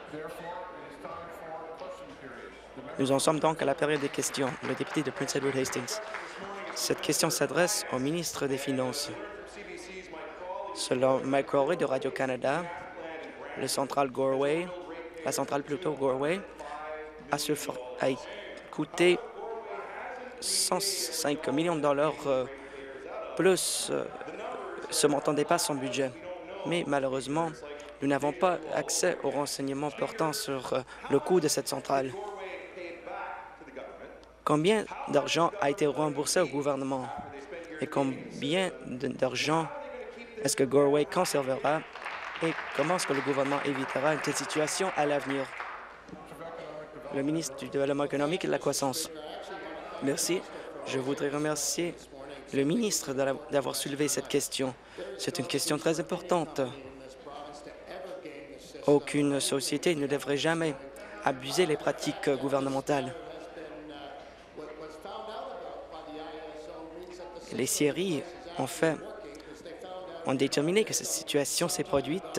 Nous en sommes donc à la période des questions. Le député de Prince Edward Hastings. Cette question s'adresse au ministre des Finances. Selon Mike Crowley de Radio-Canada, la centrale Goreway a coûté 105 millions de dollars plus. Ce montant dépasse son budget. Mais malheureusement, nous n'avons pas accès aux renseignements portant sur le coût de cette centrale. Combien d'argent a été remboursé au gouvernement et combien d'argent est-ce que Goreway conservera et comment est-ce que le gouvernement évitera une telle situation à l'avenir? Le ministre du Développement économique et de la croissance. Merci. Je voudrais remercier le ministre d'avoir soulevé cette question. C'est une question très importante. Aucune société ne devrait jamais abuser les pratiques gouvernementales. Les CRI ont déterminé que cette situation s'est produite.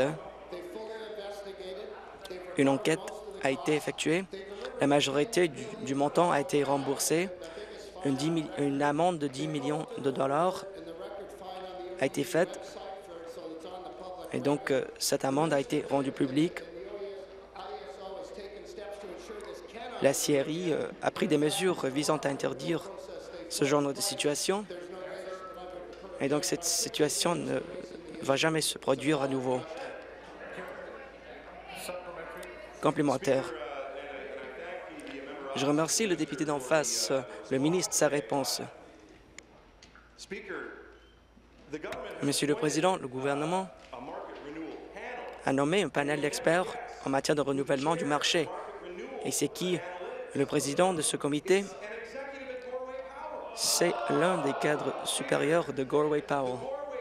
Une enquête a été effectuée. La majorité du montant a été remboursée. Une amende de 10 millions de dollars a été faite. Et donc, cette amende a été rendue publique. La CRI a pris des mesures visant à interdire ce genre de situation. Et donc, cette situation ne va jamais se produire à nouveau. Complémentaire. Je remercie le député d'en face, le ministre, de sa réponse. Monsieur le Président, le gouvernement a nommé un panel d'experts en matière de renouvellement du marché. Et c'est qui le président de ce comité? C'est l'un des cadres supérieurs de Goreway Powell.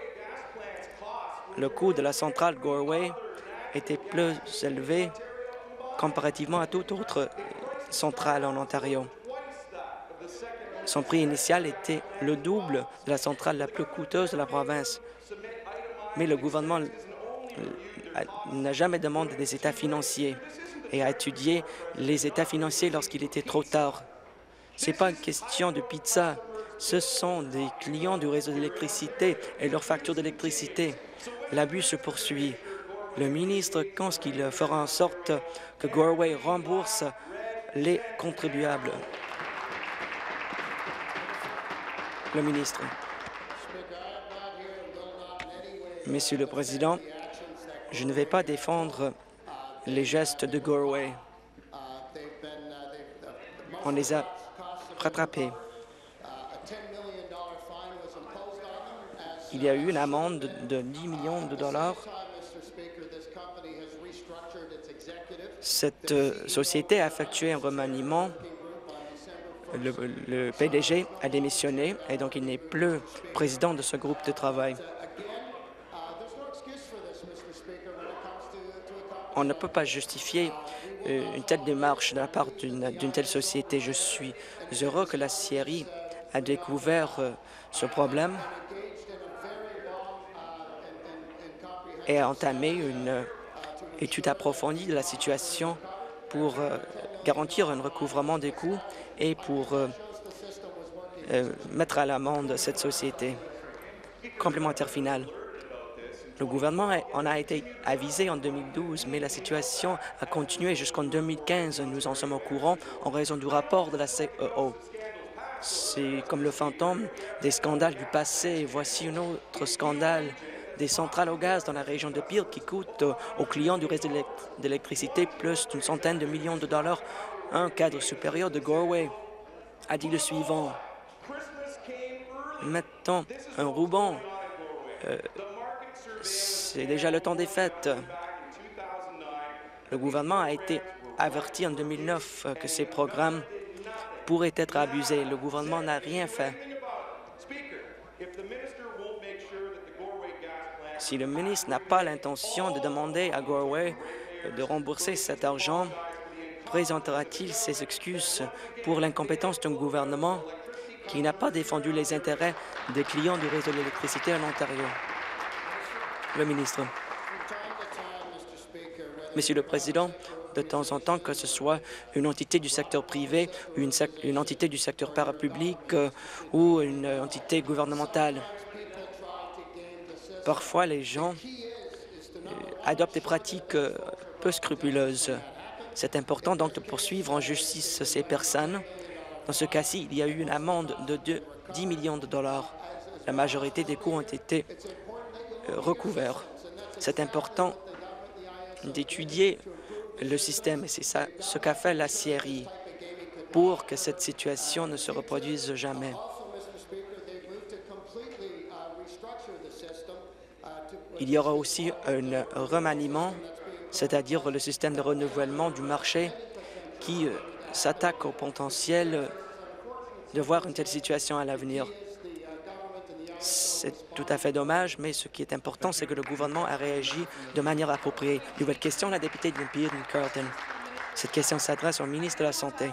Le coût de la centrale Goreway était plus élevé comparativement à toute autre centrale en Ontario. Son prix initial était le double de la centrale la plus coûteuse de la province. Mais le gouvernement n'a jamais demandé des états financiers et a étudié les états financiers lorsqu'il était trop tard. Ce n'est pas une question de pizza. Ce sont des clients du réseau d'électricité et leurs factures d'électricité. L'abus se poursuit. Le ministre pense qu'il fera en sorte que Goreway rembourse les contribuables. Le ministre. Monsieur le Président, je ne vais pas défendre les gestes de Goreway. On les a rattrapés. Il y a eu une amende de 10 millions de dollars. Cette société a effectué un remaniement. Le PDG a démissionné et donc il n'est plus président de ce groupe de travail. On ne peut pas justifier une telle démarche de la part d'une telle société. Je suis heureux que la CRI a découvert ce problème et a entamé une étude approfondie de la situation pour garantir un recouvrement des coûts et pour mettre à l'amende cette société. Complémentaire final. Le gouvernement en a été avisé en 2012, mais la situation a continué jusqu'en 2015. Nous en sommes au courant en raison du rapport de la CEO. C'est comme le fantôme des scandales du passé. Voici un autre scandale des centrales au gaz dans la région de Peel qui coûtent aux clients du réseau d'électricité plus d'une centaine de millions de dollars. Un cadre supérieur de Goreway a dit le suivant. Mettons un ruban. C'est déjà le temps des fêtes. Le gouvernement a été averti en 2009 que ces programmes pourraient être abusés. Le gouvernement n'a rien fait. Si le ministre n'a pas l'intention de demander à Goreway de rembourser cet argent, présentera-t-il ses excuses pour l'incompétence d'un gouvernement qui n'a pas défendu les intérêts des clients du réseau d'électricité en Ontario? Le ministre. Monsieur le Président, de temps en temps, que ce soit une entité du secteur privé, une entité du secteur parapublic ou une entité gouvernementale. Parfois, les gens adoptent des pratiques peu scrupuleuses. C'est important donc de poursuivre en justice ces personnes. Dans ce cas-ci, il y a eu une amende de 10 millions de dollars. La majorité des coûts ont été recouverts. C'est important d'étudier le système et c'est ça ce qu'a fait la CRI pour que cette situation ne se reproduise jamais. Il y aura aussi un remaniement, c'est-à-dire le système de renouvellement du marché qui s'attaque au potentiel de voir une telle situation à l'avenir. C'est tout à fait dommage, mais ce qui est important, c'est que le gouvernement a réagi de manière appropriée. Nouvelle question, la députée de Carleton. Cette question s'adresse au ministre de la Santé.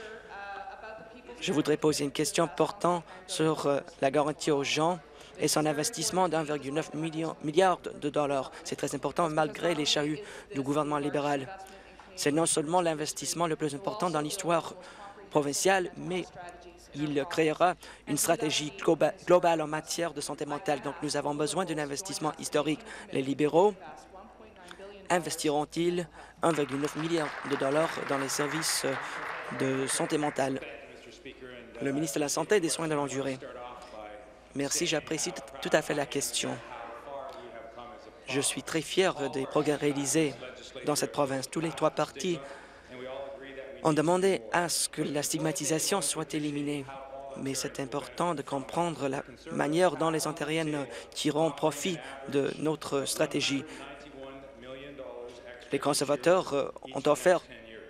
Je voudrais poser une question portant sur la garantie aux gens et son investissement d'1,9 milliard de dollars. C'est très important malgré les chahuts du gouvernement libéral. C'est non seulement l'investissement le plus important dans l'histoire provinciale, mais il créera une stratégie globale en matière de santé mentale. Donc, nous avons besoin d'un investissement historique. Les libéraux investiront-ils 1,9 milliard de dollars dans les services de santé mentale? Le ministre de la Santé et des Soins de longue durée. Merci, j'apprécie tout à fait la question. Je suis très fier des progrès réalisés dans cette province. Tous les trois partis ont demandé à ce que la stigmatisation soit éliminée. Mais c'est important de comprendre la manière dont les Ontariennes tireront profit de notre stratégie. Les conservateurs ont offert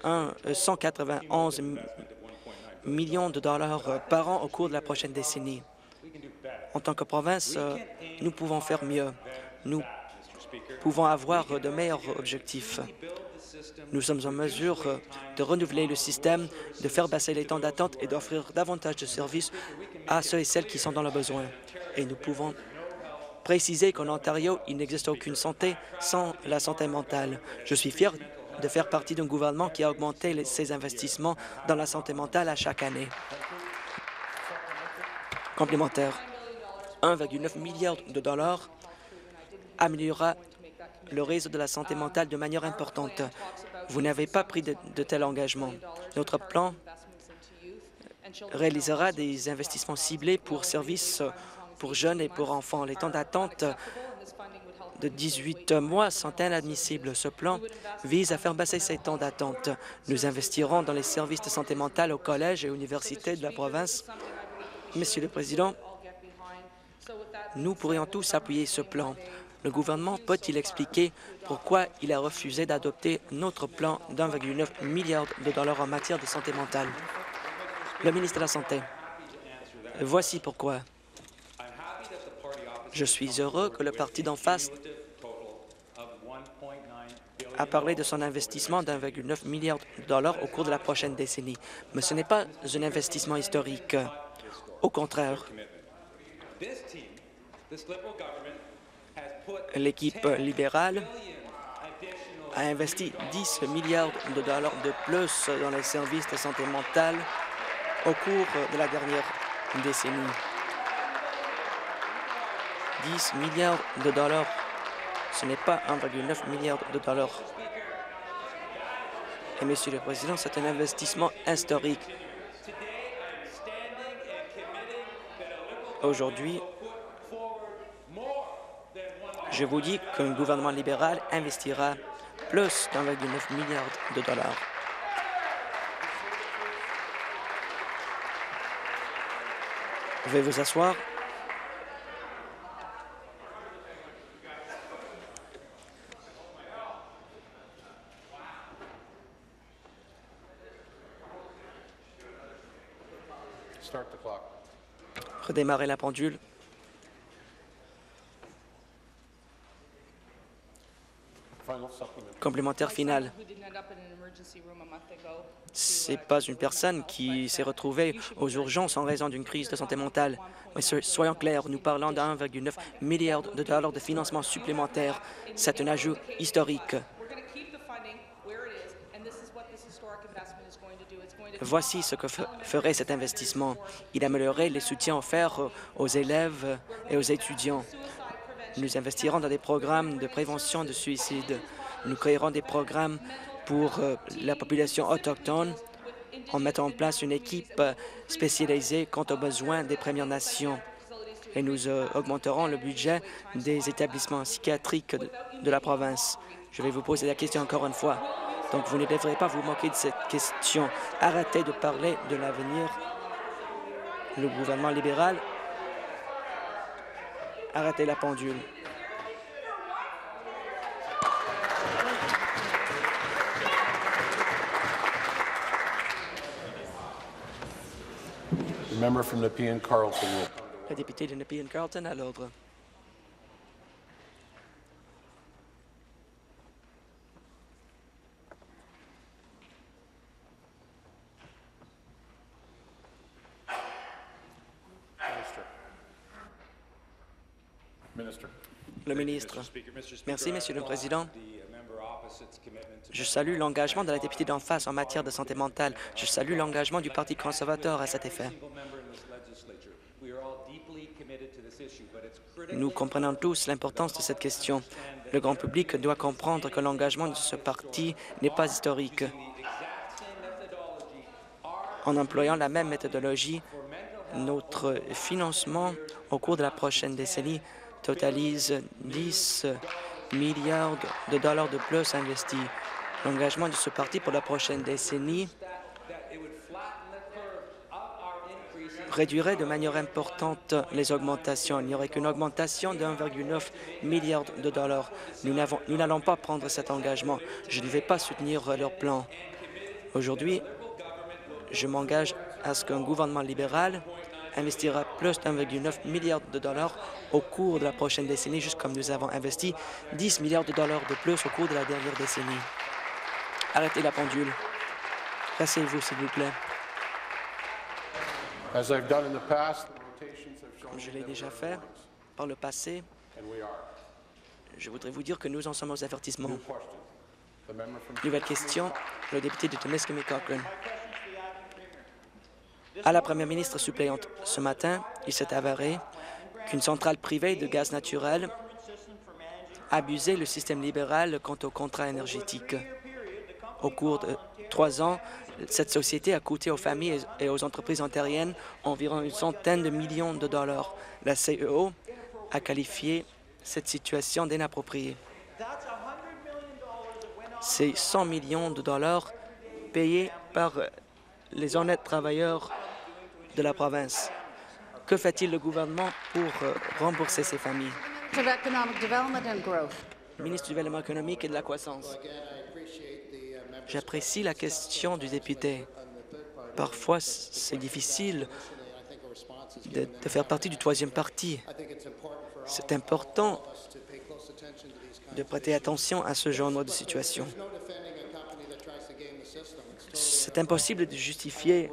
191 millions de dollars par an au cours de la prochaine décennie. En tant que province, nous pouvons faire mieux. Nous pouvons avoir de meilleurs objectifs. Nous sommes en mesure de renouveler le système, de faire baisser les temps d'attente et d'offrir davantage de services à ceux et celles qui sont dans le besoin. Et nous pouvons préciser qu'en Ontario, il n'existe aucune santé sans la santé mentale. Je suis fier de faire partie d'un gouvernement qui a augmenté ses investissements dans la santé mentale à chaque année. Complémentaire, 1,9 milliard de dollars améliorera le réseau de la santé mentale de manière importante. Vous n'avez pas pris de tels engagements. Notre plan réalisera des investissements ciblés pour services pour jeunes et pour enfants. Les temps d'attente de 18 mois sont inadmissibles. Ce plan vise à faire baisser ces temps d'attente. Nous investirons dans les services de santé mentale aux collèges et universités de la province. Monsieur le Président, nous pourrions tous appuyer ce plan. Le gouvernement peut-il expliquer pourquoi il a refusé d'adopter notre plan d'1,9 milliard de dollars en matière de santé mentale? Le ministre de la Santé. Voici pourquoi. Je suis heureux que le parti d'en face a parlé de son investissement d'1,9 milliard de dollars au cours de la prochaine décennie. Mais ce n'est pas un investissement historique. Au contraire, l'équipe libérale a investi 10 milliards de dollars de plus dans les services de santé mentale au cours de la dernière décennie. 10 milliards de dollars, ce n'est pas 1,9 milliard de dollars. Et, Monsieur le Président, c'est un investissement historique. Aujourd'hui, je vous dis qu'un gouvernement libéral investira plus d'1,9 milliard de dollars. Veuillez vous asseoir. Redémarrer la pendule. Complémentaire final. Ce n'est pas une personne qui s'est retrouvée aux urgences en raison d'une crise de santé mentale. Mais soyons clairs, nous parlons d'1,9 milliard de dollars de financement supplémentaire. C'est un ajout historique. Voici ce que ferait cet investissement. Il améliorerait les soutiens offerts aux élèves et aux étudiants. Nous investirons dans des programmes de prévention de suicide. Nous créerons des programmes pour la population autochtone en mettant en place une équipe spécialisée quant aux besoins des Premières Nations. Et nous augmenterons le budget des établissements psychiatriques de la province. Je vais vous poser la question encore une fois. Donc, vous ne devrez pas vous moquer de cette question. Arrêtez de parler de l'avenir. Le gouvernement libéral, arrêtez la pendule. Le député de Nepean-Carleton à l'ordre. Le ministre. Merci, Monsieur le Président. Je salue l'engagement de la députée d'en face en matière de santé mentale. Je salue l'engagement du Parti conservateur à cet effet. Nous comprenons tous l'importance de cette question. Le grand public doit comprendre que l'engagement de ce parti n'est pas historique. En employant la même méthodologie, notre financement au cours de la prochaine décennie totalise 10 milliards de dollars de plus investis. L'engagement de ce parti pour la prochaine décennie réduirait de manière importante les augmentations. Il n'y aurait qu'une augmentation de 1,9 milliard de dollars. Nous n'allons pas prendre cet engagement. Je ne vais pas soutenir leur plan. Aujourd'hui, je m'engage à ce qu'un gouvernement libéral investira plus d'1,9 milliard de dollars au cours de la prochaine décennie, juste comme nous avons investi 10 milliards de dollars de plus au cours de la dernière décennie. Arrêtez la pendule. Asseyez-vous, s'il vous plaît. Comme je l'ai déjà fait par le passé, je voudrais vous dire que nous en sommes aux avertissements. Nouvelle question, le député de Timiskaming Cochrane. À la première ministre suppléante, ce matin, il s'est avéré qu'une centrale privée de gaz naturel abusait le système libéral quant aux contrats énergétiques. Au cours de 3 ans, cette société a coûté aux familles et aux entreprises ontariennes environ une centaine de millions de dollars. La CEO a qualifié cette situation d'inappropriée. C'est 100 millions de dollars payés par les honnêtes travailleurs de la province. Que fait-il le gouvernement pour rembourser ces familles? Ministre du Développement économique et de la croissance. J'apprécie la question du député. Parfois, c'est difficile de faire partie du troisième parti. C'est important de prêter attention à ce genre de situation. C'est impossible de justifier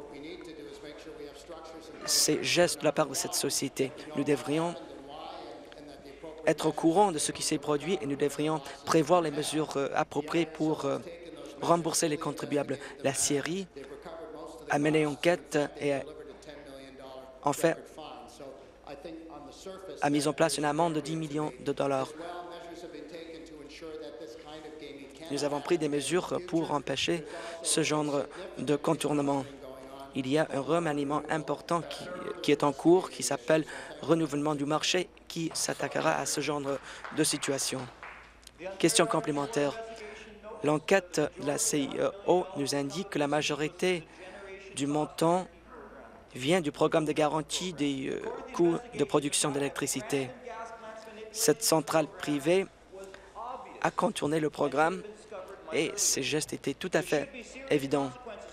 ces gestes de la part de cette société. Nous devrions être au courant de ce qui s'est produit et nous devrions prévoir les mesures appropriées pour rembourser les contribuables. La Syrie a mené une enquête et en fait a mis en place une amende de 10 millions de dollars. Nous avons pris des mesures pour empêcher ce genre de contournement. Il y a un remaniement important qui est en cours, qui s'appelle renouvellement du marché, qui s'attaquera à ce genre de situation. Question complémentaire. L'enquête de la CIO nous indique que la majorité du montant vient du programme de garantie des coûts de production d'électricité. Cette centrale privée a contourné le programme et ces gestes étaient tout à fait évidents.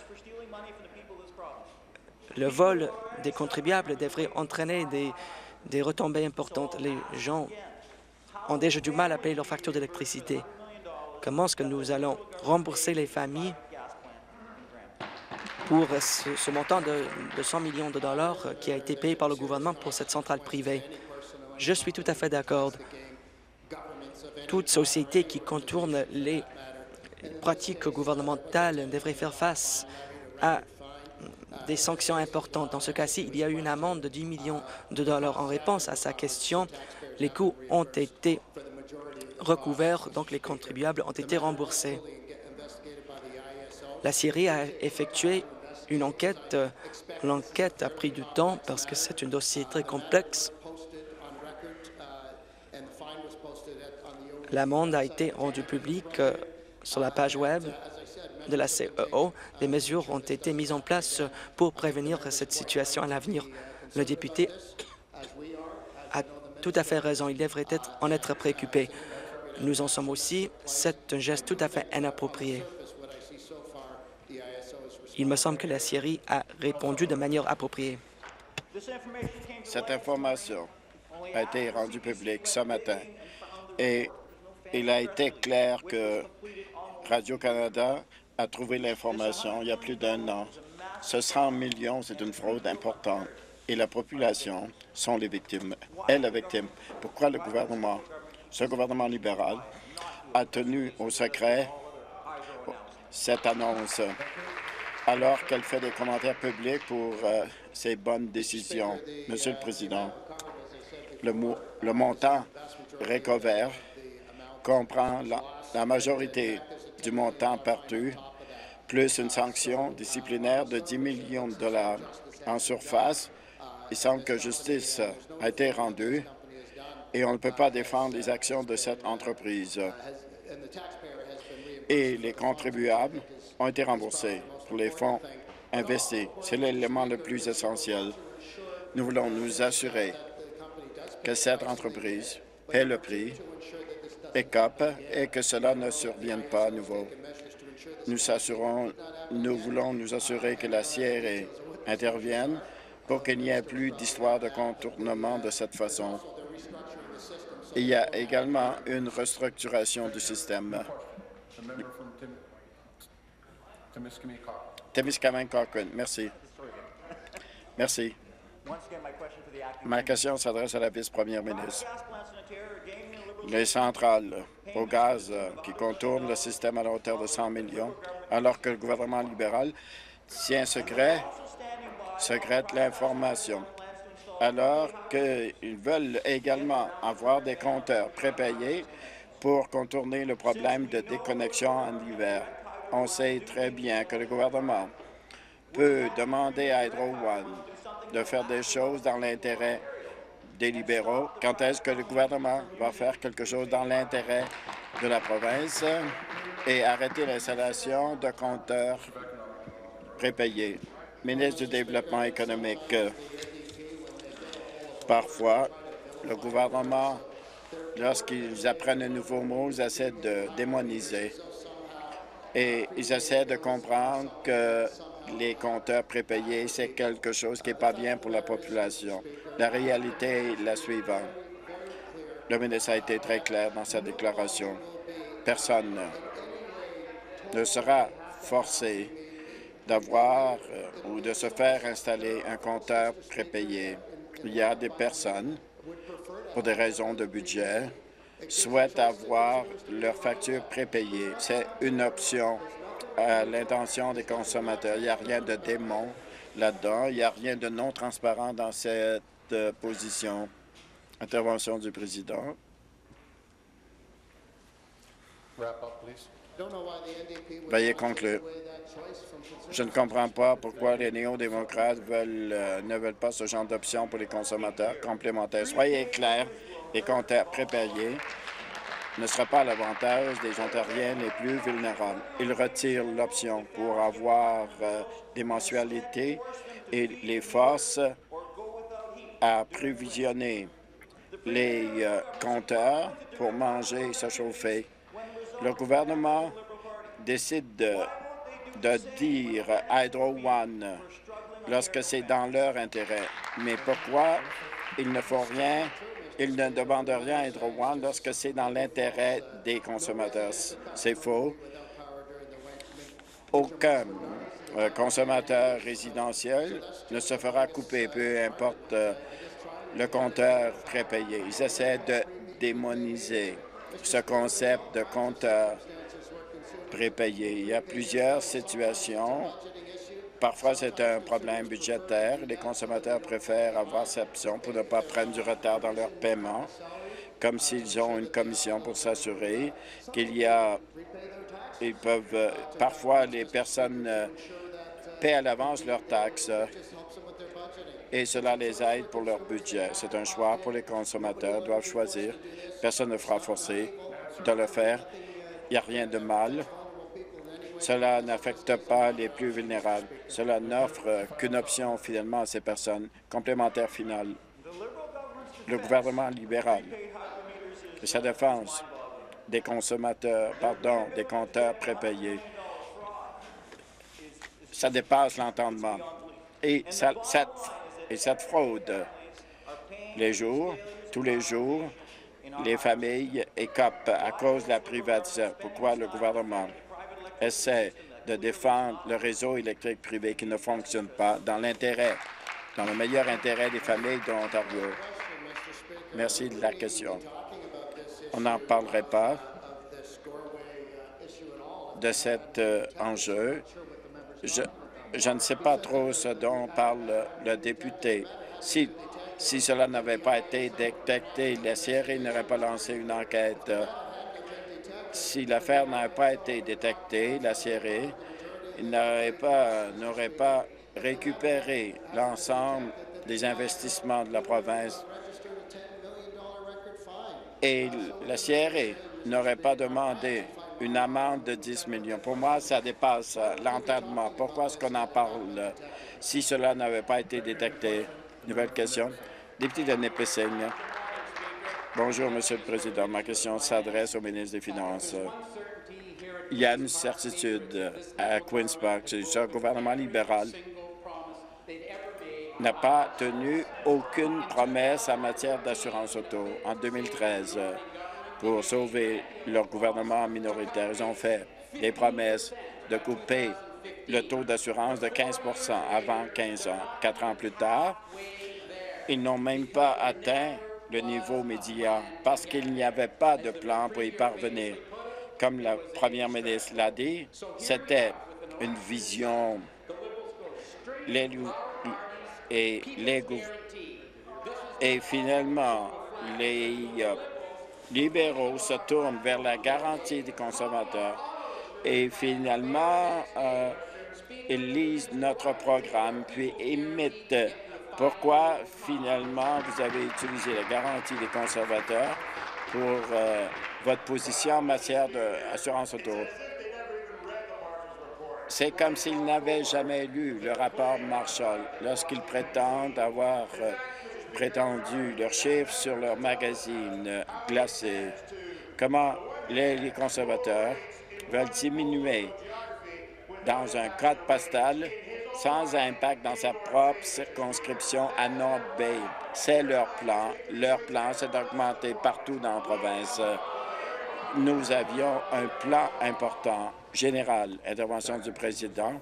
Le vol des contribuables devrait entraîner des retombées importantes. Les gens ont déjà du mal à payer leurs factures d'électricité. Comment est-ce que nous allons rembourser les familles pour ce montant de 100 millions de dollars qui a été payé par le gouvernement pour cette centrale privée? Je suis tout à fait d'accord. Toute société qui contourne pratiques gouvernementales devraient faire face à des sanctions importantes. Dans ce cas-ci, il y a eu une amende de 10 millions de dollars. En réponse à sa question, les coûts ont été recouverts, donc les contribuables ont été remboursés. La Syrie a effectué une enquête. L'enquête a pris du temps parce que c'est un dossier très complexe. L'amende a été rendue publique sur la page Web de la CEO. Des mesures ont été mises en place pour prévenir cette situation à l'avenir. Le député a tout à fait raison. Il devrait en être préoccupé. Nous en sommes aussi. C'est un geste tout à fait inapproprié. Il me semble que la Syrie a répondu de manière appropriée. Cette information a été rendue publique ce matin et il a été clair que Radio-Canada a trouvé l'information il y a plus d'1 an. Ce 100 millions, c'est une fraude importante et la population sont les victimes, est la victime. Pourquoi le gouvernement, ce gouvernement libéral, a tenu au secret cette annonce alors qu'elle fait des commentaires publics pour ses bonnes décisions? Monsieur le Président, le montant recouvert comprend la majorité du montant perdu, plus une sanction disciplinaire de 10 millions de dollars. En surface, il semble que justice a été rendue et on ne peut pas défendre les actions de cette entreprise. Et les contribuables ont été remboursés pour les fonds investis. C'est l'élément le plus essentiel. Nous voulons nous assurer que cette entreprise paie le prix et que cela ne survienne pas à nouveau. Nous voulons nous assurer que la CIA intervienne pour qu'il n'y ait plus d'histoire de contournement de cette façon. Il y a également une restructuration du système. Témiscamingue-Cochrane, merci. Merci. Ma question s'adresse à la vice-première ministre. Les centrales au gaz qui contournent le système à la hauteur de 100 millions, alors que le gouvernement libéral tient secrète l'information, alors qu'ils veulent également avoir des compteurs prépayés pour contourner le problème de déconnexion en hiver. On sait très bien que le gouvernement peut demander à Hydro One de faire des choses dans l'intérêt des libéraux. Quand est-ce que le gouvernement va faire quelque chose dans l'intérêt de la province et arrêter l'installation de compteurs prépayés? Ministre du Développement économique, parfois, le gouvernement, lorsqu'ils apprennent un nouveau mot, ils essaient de démoniser et ils essaient de comprendre que les compteurs prépayés, c'est quelque chose qui n'est pas bien pour la population. La réalité est la suivante. Le ministre a été très clair dans sa déclaration. Personne ne sera forcé d'avoir ou de se faire installer un compteur prépayé. Il y a des personnes, pour des raisons de budget, souhaitent avoir leur facture prépayée. C'est une option à l'intention des consommateurs. Il n'y a rien de démon là-dedans. Il n'y a rien de non transparent dans cette position. Intervention du président. Veuillez conclure. Je ne comprends pas pourquoi les néo-démocrates ne veulent pas ce genre d'option pour les consommateurs complémentaires. Soyez clairs, les compteurs prépayés ne sera pas à l'avantage des Ontariens les plus vulnérables. Ils retirent l'option pour avoir des mensualités et les forces à prévisionner les compteurs pour manger et se chauffer. Le gouvernement décide de dire à Hydro One lorsque c'est dans leur intérêt. Mais pourquoi ils ne font rien? Ils ne demandent rien à Hydro One lorsque c'est dans l'intérêt des consommateurs. C'est faux. Aucun consommateur résidentiel ne se fera couper, peu importe le compteur prépayé. Ils essaient de démoniser ce concept de compteur prépayés. Il y a plusieurs situations. Parfois, c'est un problème budgétaire. Les consommateurs préfèrent avoir cette option pour ne pas prendre du retard dans leur paiement, comme s'ils ont une commission pour s'assurer qu'il y a... Ils peuvent... parfois, les personnes paient à l'avance leurs taxes et cela les aide pour leur budget. C'est un choix pour les consommateurs. Ils doivent choisir. Personne ne fera forcer de le faire. Il n'y a rien de mal. Cela n'affecte pas les plus vulnérables. Cela n'offre qu'une option finalement à ces personnes. Complémentaire final. Le gouvernement libéral et sa défense des consommateurs, des compteurs prépayés, ça dépasse l'entendement. Et cette fraude, tous les jours, les familles écopent à cause de la privatisation. Pourquoi le gouvernement essaie de défendre le réseau électrique privé qui ne fonctionne pas dans le meilleur intérêt des familles de l'Ontario? Merci de la question. On n'en parlerait pas de cet enjeu. Je ne sais pas trop ce dont parle le député. Si cela n'avait pas été détecté, la CRE n'aurait pas lancé une enquête. Si l'affaire n'avait pas été détectée, la CRE n'aurait pas récupéré l'ensemble des investissements de la province et la CRE n'aurait pas demandé une amende de 10 millions. Pour moi, ça dépasse l'entendement. Pourquoi est-ce qu'on en parle si cela n'avait pas été détecté? Nouvelle question. Député de Nipissing. Bonjour, Monsieur le Président. Ma question s'adresse au ministre des Finances. Il y a une certitude à Queen's Park. Ce gouvernement libéral n'a pas tenu aucune promesse en matière d'assurance auto. En 2013, pour sauver leur gouvernement minoritaire, ils ont fait des promesses de couper le taux d'assurance de 15 avant 15 ans. 4 ans plus tard, ils n'ont même pas atteint le niveau médian parce qu'il n'y avait pas de plan pour y parvenir. Comme la première ministre l'a dit, c'était une vision. Et finalement, les libéraux se tournent vers la garantie des consommateurs et finalement, ils lisent notre programme puis imitent pourquoi finalement vous avez utilisé la garantie des consommateurs pour votre position en matière d'assurance auto. C'est comme s'ils n'avaient jamais lu le rapport Marshall lorsqu'ils prétendent avoir prétendu leurs chiffres sur leur magazine glacé. Comment les conservateurs veulent diminuer dans un code postal sans impact dans sa propre circonscription à North Bay. C'est leur plan. Leur plan, c'est d'augmenter partout dans la province. Nous avions un plan important, général. Intervention du président.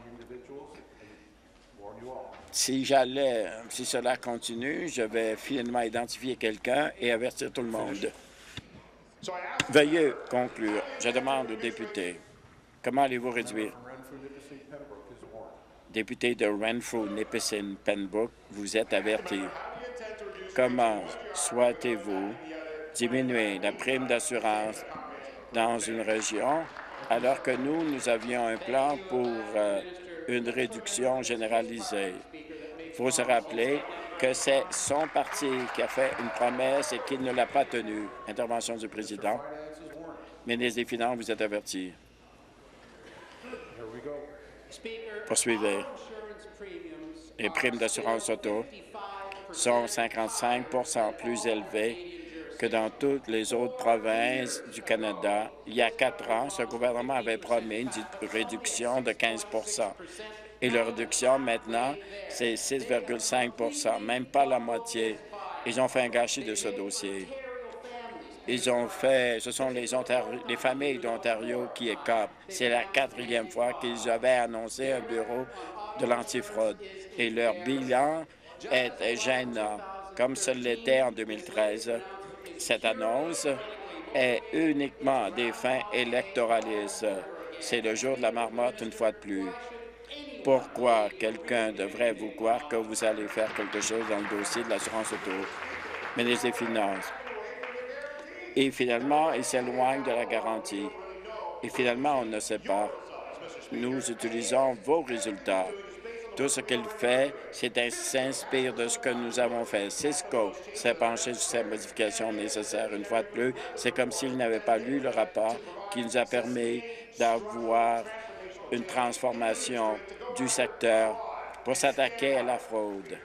Si cela continue, je vais finalement identifier quelqu'un et avertir tout le monde. Veuillez conclure. Je demande aux députés, comment allez-vous réduire? Député de Renfrew, Nipissing, Pembroke, vous êtes averti. Comment souhaitez-vous diminuer la prime d'assurance dans une région alors que nous avions un plan pour une réduction généralisée? Il faut se rappeler que c'est son parti qui a fait une promesse et qu'il ne l'a pas tenue. Intervention du président. Ministre des Finances, vous êtes averti. Poursuivez. Les primes d'assurance auto sont 55 plus élevées que dans toutes les autres provinces du Canada. Il y a 4 ans, ce gouvernement avait promis une réduction de 15 et la réduction maintenant, c'est 6,5 même pas la moitié. Ils ont fait un gâchis de ce dossier. Ce sont les familles d'Ontario qui écopent. C'est la 4e fois qu'ils avaient annoncé un bureau de l'antifraude. Et leur bilan est gênant, comme ce l'était en 2013. Cette annonce est uniquement des fins électoralistes. C'est le jour de la marmotte une fois de plus. Pourquoi quelqu'un devrait vous croire que vous allez faire quelque chose dans le dossier de l'assurance auto? Ministre des Finances. Et finalement, il s'éloigne de la garantie. Et finalement, on ne sait pas. Nous utilisons vos résultats. Tout ce qu'il fait, c'est s'inspire de ce que nous avons fait. Cisco s'est penché sur ces modifications nécessaires une fois de plus. C'est comme s'il n'avait pas lu le rapport qui nous a permis d'avoir une transformation du secteur pour s'attaquer à la fraude.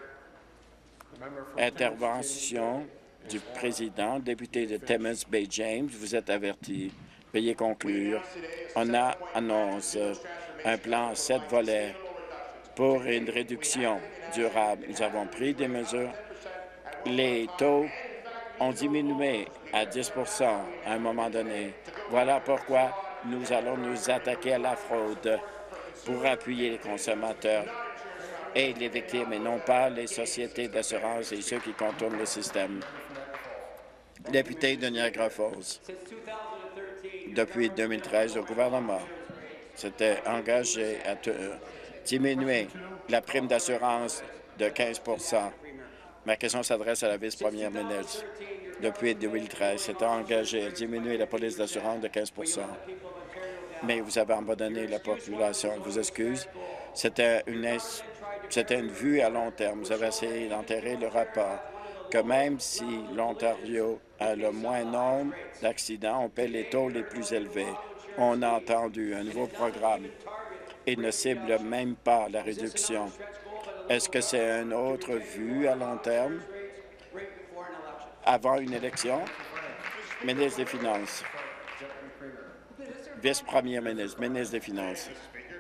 Intervention du président, député de Timmins Bay James, vous êtes averti. Veuillez conclure. On annonce un plan en 7 volets pour une réduction durable. Nous avons pris des mesures. Les taux ont diminué à 10 à un moment donné. Voilà pourquoi nous allons nous attaquer à la fraude pour appuyer les consommateurs et les victimes, et non pas les sociétés d'assurance et ceux qui contournent le système. Député de Niagara Falls. Depuis 2013, le gouvernement s'était engagé à diminuer la prime d'assurance de 15 Ma question s'adresse à la vice-première ministre. Depuis 2013, s'était engagé à diminuer la police d'assurance de 15 mais vous avez abandonné la population. Je vous excuse. C'était une vue à long terme. Vous avez essayé d'enterrer le rapport que même si l'Ontario a le moins nombre d'accidents, on paie les taux les plus élevés. On a entendu un nouveau programme. Il ne cible même pas la réduction. Est-ce que c'est une autre vue à long terme avant une élection? Ministre des Finances. Vice-premier ministre, ministre des Finances.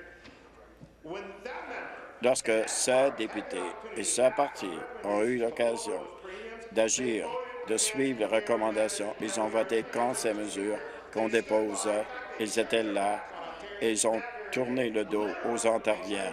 Lorsque ce député et ce parti ont eu l'occasion d'agir, de suivre les recommandations, ils ont voté contre ces mesures qu'on dépose. Ils étaient là et ils ont tourné le dos aux Ontariens.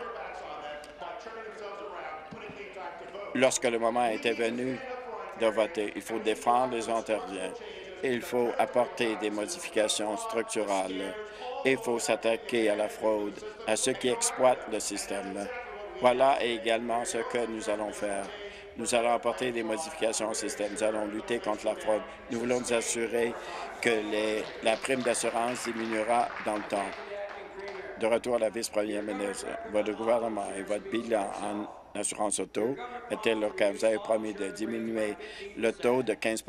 Lorsque le moment était venu de voter, il faut défendre les Ontariens. Il faut apporter des modifications structurales. Il faut s'attaquer à la fraude, à ceux qui exploitent le système. Voilà également ce que nous allons faire. Nous allons apporter des modifications au système. Nous allons lutter contre la fraude. Nous voulons nous assurer que la prime d'assurance diminuera dans le temps. De retour à la vice-première ministre, votre gouvernement et votre bilan en assurance auto était le cas. Vous avez promis de diminuer le taux de 15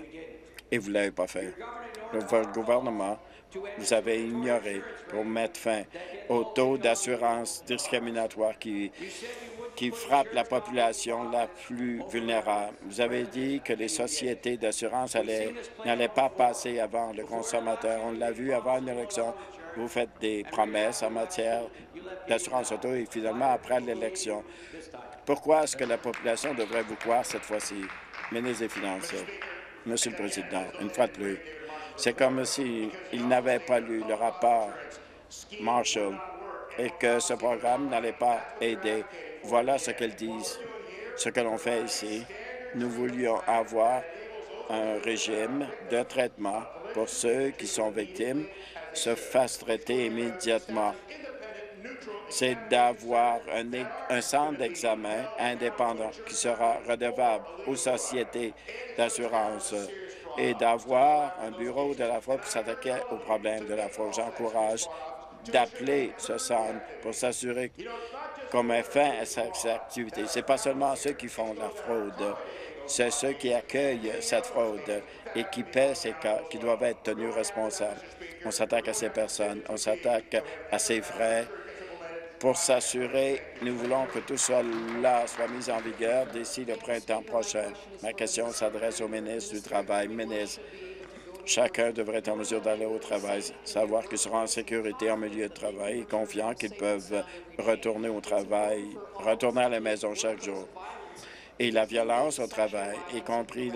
et vous ne l'avez pas fait. Votre gouvernement, vous avez ignoré pour mettre fin au taux d'assurance discriminatoire qui frappe la population la plus vulnérable. Vous avez dit que les sociétés d'assurance n'allaient pas passer avant le consommateur. On l'a vu avant une élection. Vous faites des promesses en matière d'assurance auto et finalement, après l'élection, pourquoi est-ce que la population devrait vous croire cette fois-ci? Ministre des Finances. Monsieur le Président, une fois de plus, c'est comme s'il n'avait pas lu le rapport Marshall et que ce programme n'allait pas aider. Voilà ce qu'ils disent. Ce que l'on fait ici, nous voulions avoir un régime de traitement pour ceux qui sont victimes se fassent traiter immédiatement. C'est d'avoir un centre d'examen indépendant qui sera redevable aux sociétés d'assurance et d'avoir un bureau de la fraude pour s'attaquer aux problèmes de la fraude. J'encourage d'appeler ce centre pour s'assurer qu'on met fin à cette activité. Ce n'est pas seulement ceux qui font la fraude, c'est ceux qui accueillent cette fraude et qui paient ces cas qui doivent être tenus responsables. On s'attaque à ces personnes, on s'attaque à ces frais. Pour s'assurer, nous voulons que tout cela soit mis en vigueur d'ici le printemps prochain. Ma question s'adresse au ministre du Travail. Ministre, chacun devrait être en mesure d'aller au travail, savoir qu'ils seront en sécurité en milieu de travail et confiants qu'ils peuvent retourner au travail, retourner à la maison chaque jour. Et la violence au travail, y compris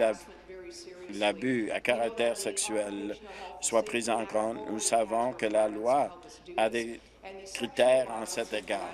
l'abus à caractère sexuel, soit prise en compte. Nous savons que la loi a des critères en cet égard.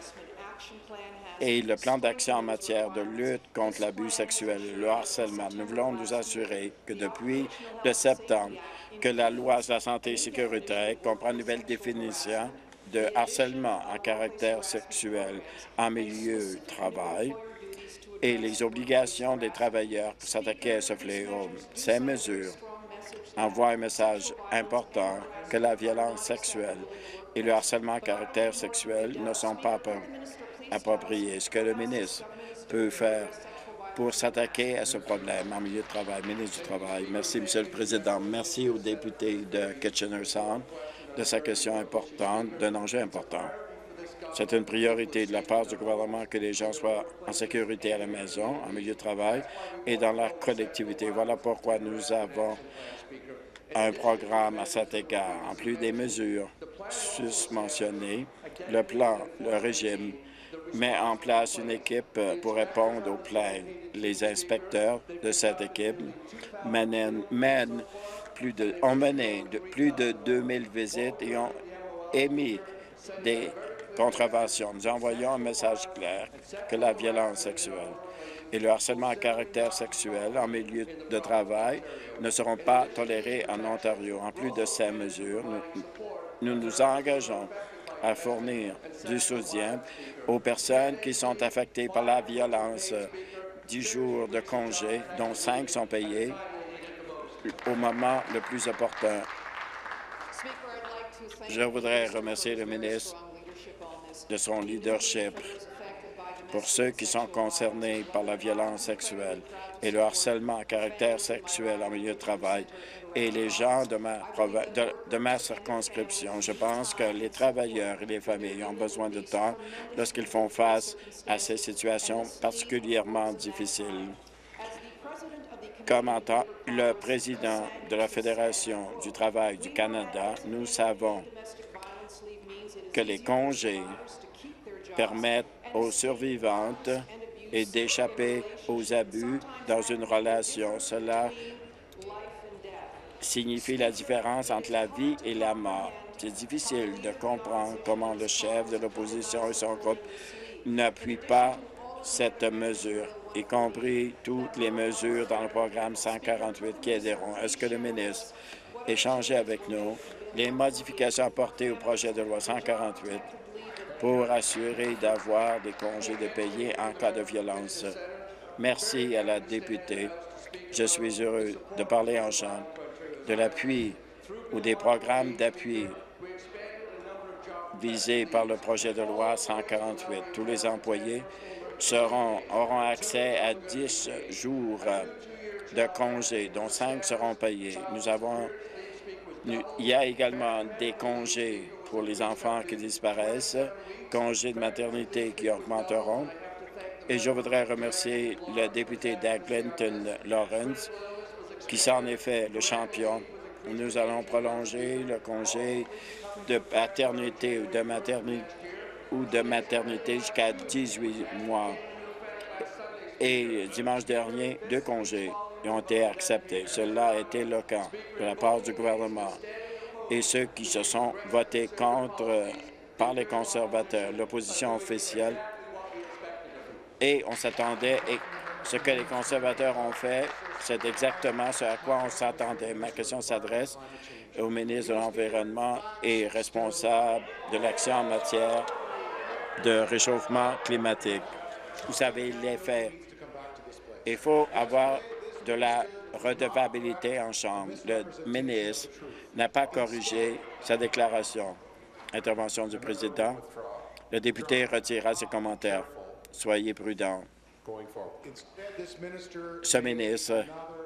Et le plan d'action en matière de lutte contre l'abus sexuel et le harcèlement, nous voulons nous assurer que depuis le septembre, que la loi sur la santé et sécurité comprend une nouvelle définition de harcèlement à caractère sexuel en milieu de travail et les obligations des travailleurs pour s'attaquer à ce fléau. Ces mesures envoient un message important que la violence sexuelle et le harcèlement à caractère sexuel ne sont pas appropriés. Ce que le ministre peut faire pour s'attaquer à ce problème en milieu de travail. Ministre du Travail. Merci, Monsieur le Président. Merci au député de Kitchener-Sound de sa question importante, d'un enjeu important. C'est une priorité de la part du gouvernement que les gens soient en sécurité à la maison, en milieu de travail et dans la collectivité. Voilà pourquoi nous avons un programme à cet égard. En plus des mesures susmentionnées, le régime met en place une équipe pour répondre aux plaintes. Les inspecteurs de cette équipe ont mené plus de 2000 visites et ont émis des contraventions. Nous envoyons un message clair que la violence sexuelle et le harcèlement à caractère sexuel en milieu de travail ne seront pas tolérés en Ontario. En plus de ces mesures, nous nous engageons à fournir du soutien aux personnes qui sont affectées par la violence. 10 jours de congé, dont 5 sont payés au moment le plus opportun. Je voudrais remercier le ministre de son leadership pour ceux qui sont concernés par la violence sexuelle et le harcèlement à caractère sexuel en milieu de travail et les gens de ma circonscription. Je pense que les travailleurs et les familles ont besoin de temps lorsqu'ils font face à ces situations particulièrement difficiles. Comme le président de la Fédération du travail du Canada, nous savons que les congés permettent aux survivantes et d'échapper aux abus dans une relation. Cela signifie la différence entre la vie et la mort. C'est difficile de comprendre comment le chef de l'opposition et son groupe n'appuient pas cette mesure, y compris toutes les mesures dans le programme 148 qui aideront. Est-ce que le ministre échangeait avec nous les modifications apportées au projet de loi 148 pour assurer d'avoir des congés de payer en cas de violence? Merci à la députée. Je suis heureux de parler en chambre de l'appui ou des programmes d'appui visés par le projet de loi 148. Tous les employés auront accès à 10 jours de congés, dont 5 seront payés. Il y a également des congés pour les enfants qui disparaissent, congés de maternité qui augmenteront. Et je voudrais remercier le député d'Eglinton Lawrence, qui s'en est fait le champion. Nous allons prolonger le congé de paternité ou de maternité jusqu'à 18 mois. Et dimanche dernier, 2 congés ont été acceptés. Cela a été le cas de la part du gouvernement. Et ceux qui se sont votés contre par les conservateurs, l'opposition officielle, et on s'attendait, et ce que les conservateurs ont fait, c'est exactement ce à quoi on s'attendait. Ma question s'adresse au ministre de l'Environnement et responsable de l'action en matière de réchauffement climatique. Vous savez, les faits. Il faut avoir de la redevabilité en Chambre. Le ministre n'a pas corrigé sa déclaration. Intervention du président. Le député retirera ses commentaires. Soyez prudents. Ce ministre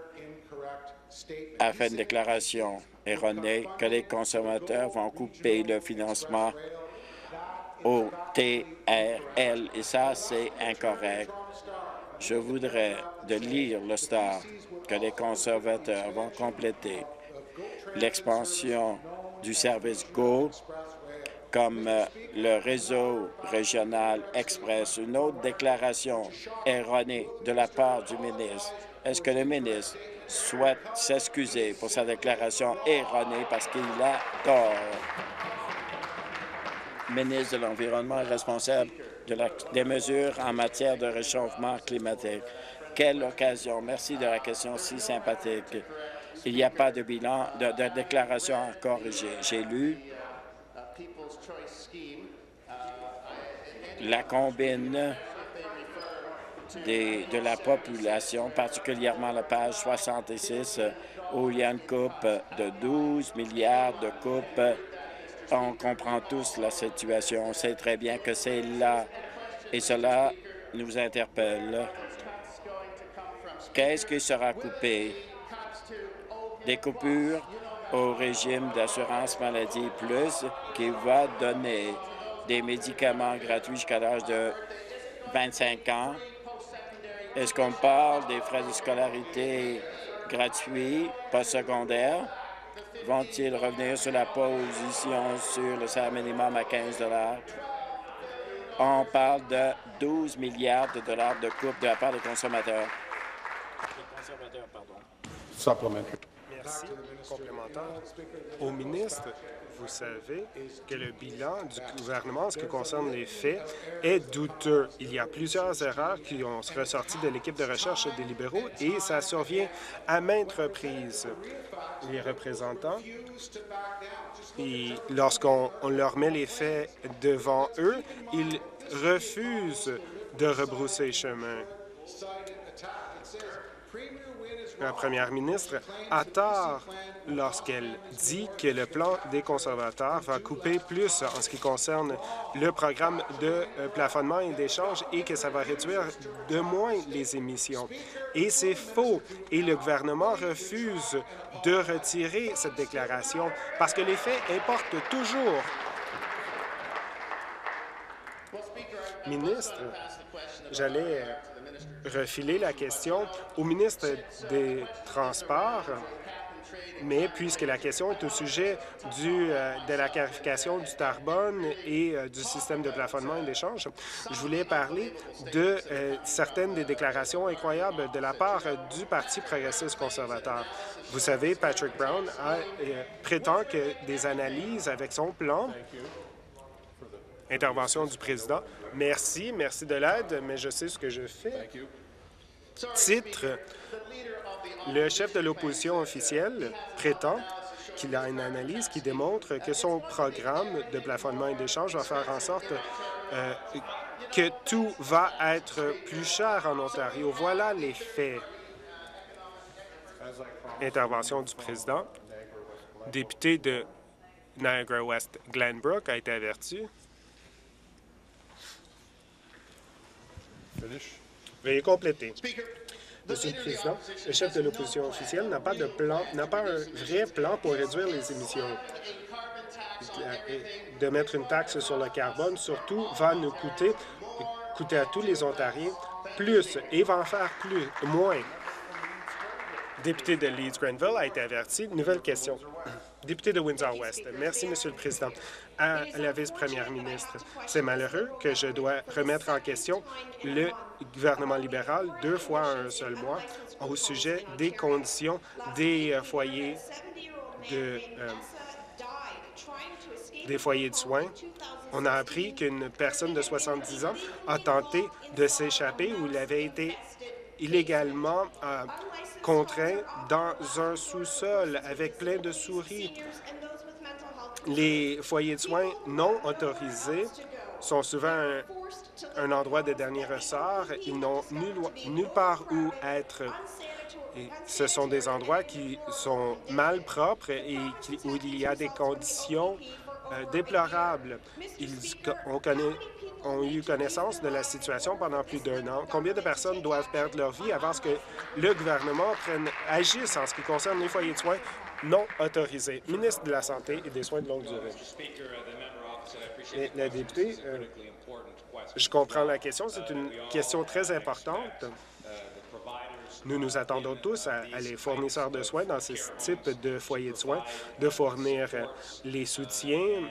a fait une déclaration erronée que les conservateurs vont couper le financement au TRL, et ça, c'est incorrect. Je voudrais de lire le Star que les conservateurs vont compléter l'expansion du service GO comme le réseau régional Express. Une autre déclaration erronée de la part du ministre. Est-ce que le ministre souhaite s'excuser pour sa déclaration erronée parce qu'il a tort? Ministre de l'Environnement est responsable des mesures en matière de réchauffement climatique. Quelle occasion! Merci de la question si sympathique. Il n'y a pas de bilan, de déclaration à corriger. J'ai lu la combine de la population, particulièrement la page 66, où il y a une coupe de 12 milliards de coupes. On comprend tous la situation. On sait très bien que c'est là. Et cela nous interpelle. Qu'est-ce qui sera coupé? Des coupures au régime d'assurance maladie plus qui va donner des médicaments gratuits jusqu'à l'âge de 25 ans. Est-ce qu'on parle des frais de scolarité gratuits postsecondaires? Vont-ils revenir sur la position sur le salaire minimum à 15 $? On parle de 12 milliards de dollars de coupe de la part des consommateurs. Merci. Complémentaire. Au ministre, vous savez que le bilan du gouvernement en ce qui concerne les faits est douteux. Il y a plusieurs erreurs qui ont ressorti de l'équipe de recherche des libéraux et ça survient à maintes reprises. Les représentants, lorsqu'on leur met les faits devant eux, ils refusent de rebrousser chemin. La première ministre a tort lorsqu'elle dit que le plan des conservateurs va couper plus en ce qui concerne le programme de plafonnement et d'échange et que ça va réduire de moins les émissions. Et c'est faux. Et le gouvernement refuse de retirer cette déclaration parce que les faits importent toujours. Ministre, j'allais refiler la question au ministre des Transports, mais puisque la question est au sujet de la clarification du carbone et du système de plafonnement et d'échange, je voulais parler de certaines des déclarations incroyables de la part du Parti progressiste conservateur. Vous savez, Patrick Brown prétend que des analyses avec son plan. Intervention du président. Merci de l'aide, mais je sais ce que je fais. Titre, le chef de l'opposition officielle prétend qu'il a une analyse qui démontre que son programme de plafonnement et d'échange va faire en sorte que tout va être plus cher en Ontario. Voilà les faits. Intervention du président. Député de Niagara-West Glenbrook a été averti. Veuillez compléter. Monsieur le Président, le chef de l'opposition officielle n'a pas un vrai plan pour réduire les émissions. De mettre une taxe sur le carbone, surtout, va nous coûter à tous les Ontariens plus et va en faire moins. Député de Leeds-Grenville a été averti. Nouvelle question. Député de Windsor-West. Merci, Monsieur le Président. À la vice-première ministre, c'est malheureux que je dois remettre en question le gouvernement libéral 2 fois en un seul mois au sujet des conditions des foyers de soins. On a appris qu'une personne de 70 ans a tenté de s'échapper ou il avait été illégalement contraint dans un sous-sol avec plein de souris. Les foyers de soins non autorisés sont souvent un endroit de dernier ressort. Ils n'ont nulle part où être. Et ce sont des endroits qui sont mal propres et où il y a des conditions déplorables. Ont eu connaissance de la situation pendant plus d'1 an. Combien de personnes doivent perdre leur vie avant que le gouvernement agisse en ce qui concerne les foyers de soins non autorisés? Ministre de la Santé et des Soins de longue durée. Et la députée, je comprends la question. C'est une question très importante. Nous nous attendons tous à les fournisseurs de soins dans ce type de foyers de soins de fournir les soutiens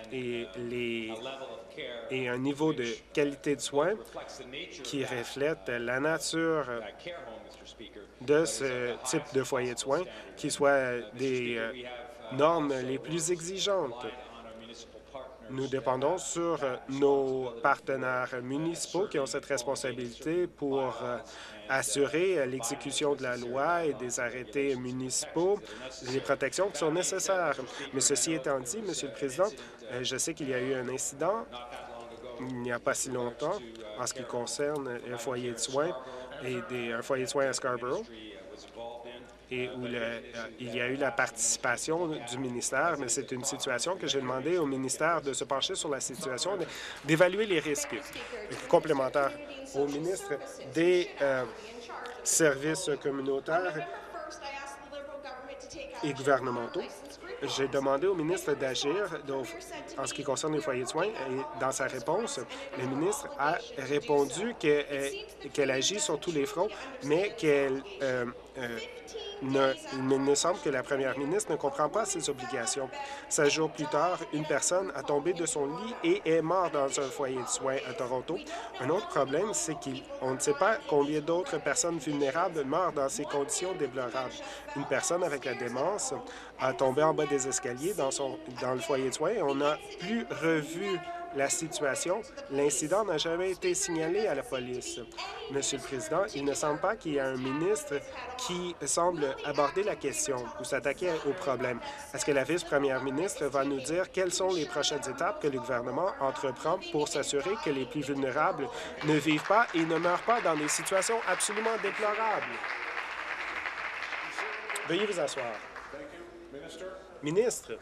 et un niveau de qualité de soins qui reflète la nature de ce type de foyer de soins, qui soient des normes les plus exigeantes. Nous dépendons sur nos partenaires municipaux qui ont cette responsabilité pour assurer l'exécution de la loi et des arrêtés municipaux, les protections qui sont nécessaires. Mais ceci étant dit, Monsieur le Président, je sais qu'il y a eu un incident il n'y a pas si longtemps en ce qui concerne un foyer de soins et un foyer de soins à Scarborough, et où il y a eu la participation du ministère, mais c'est une situation que j'ai demandé au ministère de se pencher sur la situation, d'évaluer les risques complémentaires au ministre des services communautaires et gouvernementaux. J'ai demandé au ministre d'agir en ce qui concerne les foyers de soins et dans sa réponse, le ministre a répondu qu'elle agit sur tous les fronts, mais il me semble que la première ministre ne comprend pas ses obligations. 16 jours plus tard, une personne a tombé de son lit et est morte dans un foyer de soins à Toronto. Un autre problème, c'est qu'on ne sait pas combien d'autres personnes vulnérables meurent dans ces conditions déplorables. Une personne avec la démence a tombé en bas des escaliers dans le foyer de soins et on n'a plus revu la situation. L'incident n'a jamais été signalé à la police. Monsieur le Président, il ne semble pas qu'il y ait un ministre qui semble aborder la question ou s'attaquer au problème. Est-ce que la vice-première ministre va nous dire quelles sont les prochaines étapes que le gouvernement entreprend pour s'assurer que les plus vulnérables ne vivent pas et ne meurent pas dans des situations absolument déplorables? Veuillez vous asseoir. Ministre.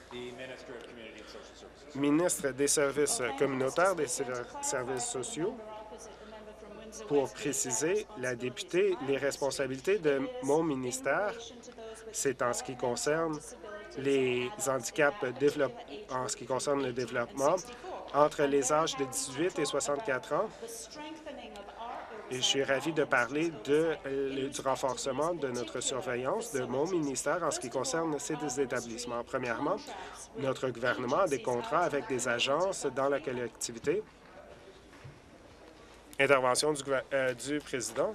Ministre des services communautaires, des services sociaux, pour préciser, la députée, les responsabilités de mon ministère, c'est en ce qui concerne les handicaps en ce qui concerne le développement entre les âges de 18 et 64 ans. Et je suis ravi de parler du renforcement de notre surveillance de mon ministère en ce qui concerne ces deux établissements. Premièrement, notre gouvernement a des contrats avec des agences dans la collectivité. Intervention du président.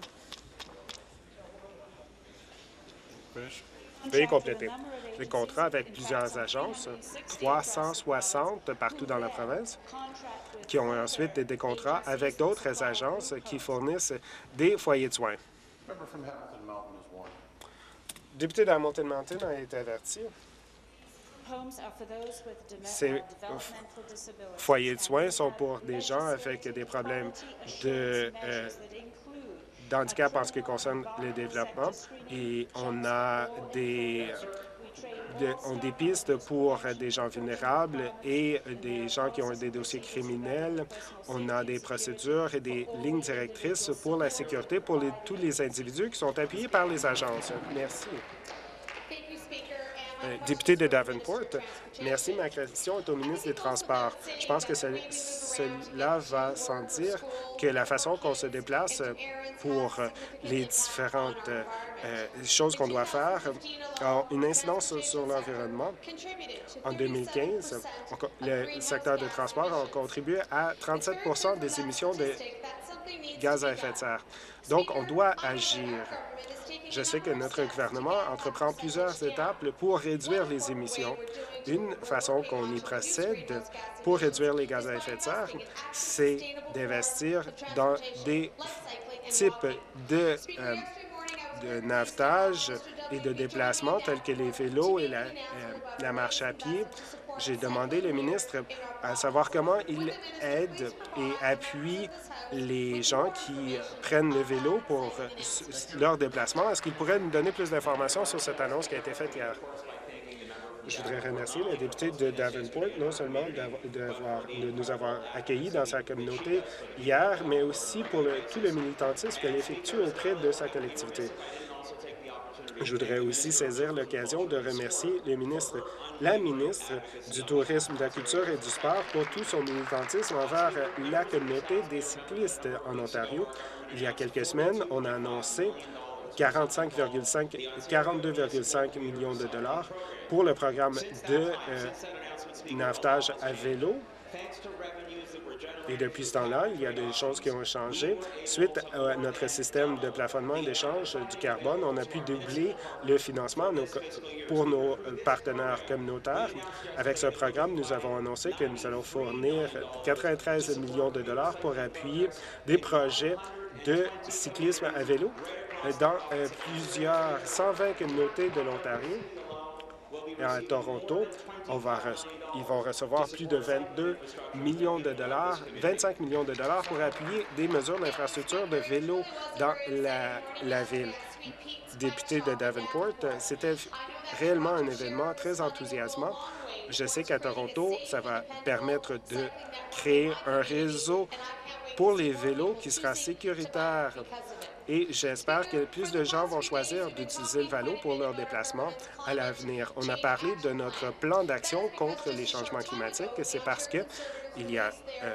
Veuillez compléter. Des contrats avec plusieurs agences, 360 partout dans la province, qui ont ensuite des contrats avec d'autres agences qui fournissent des foyers de soins. Le député d'Hamilton Mountain a été averti. Ces foyers de soins sont pour des gens avec des problèmes d'handicap en ce qui concerne le développement et on a des pistes pour des gens vulnérables et des gens qui ont des dossiers criminels. On a des procédures et des lignes directrices pour la sécurité pour tous les individus qui sont appuyés par les agences. Merci. Député de Davenport, merci. Ma question est au ministre des Transports. Je pense que cela va sans dire que la façon qu'on se déplace pour les différentes choses qu'on doit faire a une incidence sur l'environnement. En 2015, le secteur de transport a contribué à 37 des émissions de gaz à effet de serre. Donc, on doit agir. Je sais que notre gouvernement entreprend plusieurs étapes pour réduire les émissions. Une façon qu'on y procède pour réduire les gaz à effet de serre, c'est d'investir dans des types de navetage et de déplacement tels que les vélos et la marche à pied. J'ai demandé au ministre à savoir comment il aide et appuie les gens qui prennent le vélo pour leur déplacement. Est-ce qu'il pourrait nous donner plus d'informations sur cette annonce qui a été faite hier? Je voudrais remercier le député de Davenport, non seulement de nous avoir accueillis dans sa communauté hier, mais aussi pour tout le militantisme qu'elle effectue auprès de sa collectivité. Je voudrais aussi saisir l'occasion de remercier la ministre du Tourisme, de la Culture et du Sport pour tout son militantisme envers la communauté des cyclistes en Ontario. Il y a quelques semaines, on a annoncé 42,5 millions de dollars pour le programme de navetage à vélo Et depuis ce temps-là, il y a des choses qui ont changé. Suite à notre système de plafonnement et d'échange du carbone, on a pu doubler le financement pour nos partenaires communautaires. Avec ce programme, nous avons annoncé que nous allons fournir 93 millions de dollars pour appuyer des projets de cyclisme à vélo dans plusieurs 120 communautés de l'Ontario. Et à Toronto, ils vont recevoir plus de 22 millions de dollars, 25 millions de dollars pour appuyer des mesures d'infrastructure de vélo dans la ville. Député de Davenport, c'était réellement un événement très enthousiasmant. Je sais qu'à Toronto, ça va permettre de créer un réseau pour les vélos qui sera sécuritaire. Et j'espère que plus de gens vont choisir d'utiliser le vélo pour leur déplacement à l'avenir. On a parlé de notre plan d'action contre les changements climatiques. C'est parce que il y a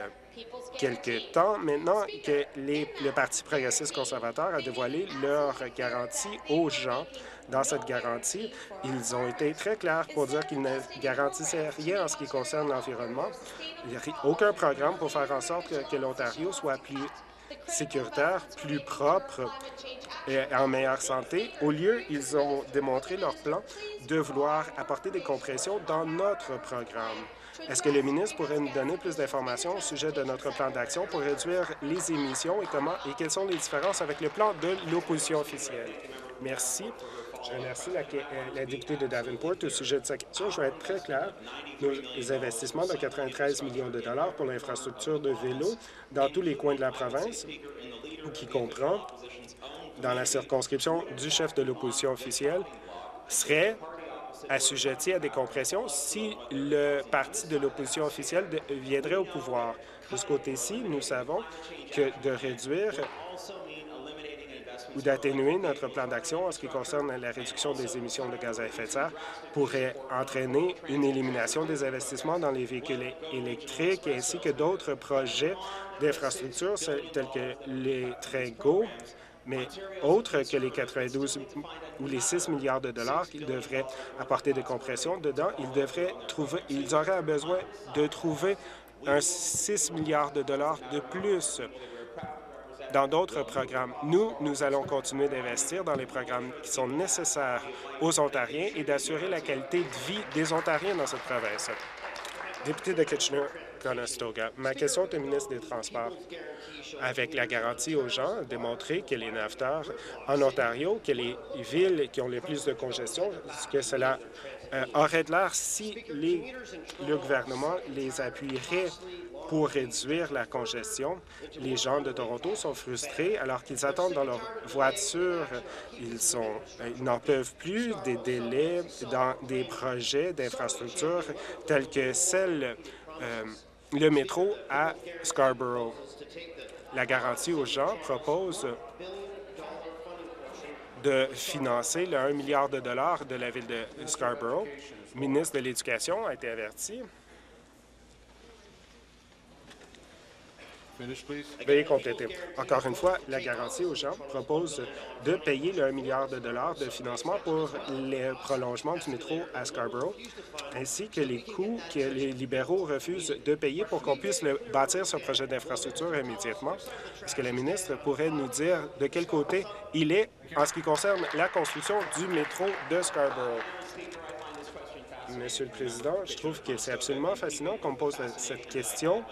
quelque temps maintenant que le Parti progressiste conservateur a dévoilé leur garantie aux gens. Dans cette garantie, ils ont été très clairs pour dire qu'ils ne garantissaient rien en ce qui concerne l'environnement. Il n'y a aucun programme pour faire en sorte que l'Ontario soit plus sécuritaire, plus propre et en meilleure santé. Au lieu, ils ont démontré leur plan de vouloir apporter des compressions dans notre programme. Est-ce que le ministre pourrait nous donner plus d'informations au sujet de notre plan d'action pour réduire les émissions et quelles sont les différences avec le plan de l'opposition officielle? Merci. Je remercie la députée de Davenport au sujet de sa question. Je vais être très clair. Nos investissements de 93 millions de dollars pour l'infrastructure de vélo dans tous les coins de la province, qui comprend dans la circonscription du chef de l'opposition officielle, serait assujetti à des compressions si le parti de l'opposition officielle viendrait au pouvoir. De ce côté-ci, nous savons que de réduire ou d'atténuer notre plan d'action en ce qui concerne la réduction des émissions de gaz à effet de serre pourrait entraîner une élimination des investissements dans les véhicules électriques ainsi que d'autres projets d'infrastructures tels que les trains GO, mais autres que les 92 ou les 6 milliards de dollars qu'ils devraient apporter de compression dedans, ils auraient besoin de trouver un 6 milliards de dollars de plus dans d'autres programmes. Nous allons continuer d'investir dans les programmes qui sont nécessaires aux Ontariens et d'assurer la qualité de vie des Ontariens dans cette province. Député de Kitchener-Conestoga, ma question est au ministre des Transports. Avec la garantie aux gens, démontrer que les naveteurs en Ontario, que les villes qui ont le plus de congestion, que cela aurait de l'air si le gouvernement les appuierait pour réduire la congestion. Les gens de Toronto sont frustrés alors qu'ils attendent dans leur voiture. Ils n'en peuvent plus des délais dans des projets d'infrastructure tels que le métro à Scarborough. La garantie aux gens propose de financer le 1 milliard de dollars de la ville de Scarborough. Le ministre de l'Éducation a été averti. Veuillez compléter. Encore une fois, la garantie aux gens propose de payer le 1 milliard de dollars de financement pour le prolongement du métro à Scarborough, ainsi que les coûts que les libéraux refusent de payer pour qu'on puisse bâtir ce projet d'infrastructure immédiatement. Est-ce que la ministre pourrait nous dire de quel côté il est en ce qui concerne la construction du métro de Scarborough? Monsieur le Président, je trouve que c'est absolument fascinant qu'on me pose cette question.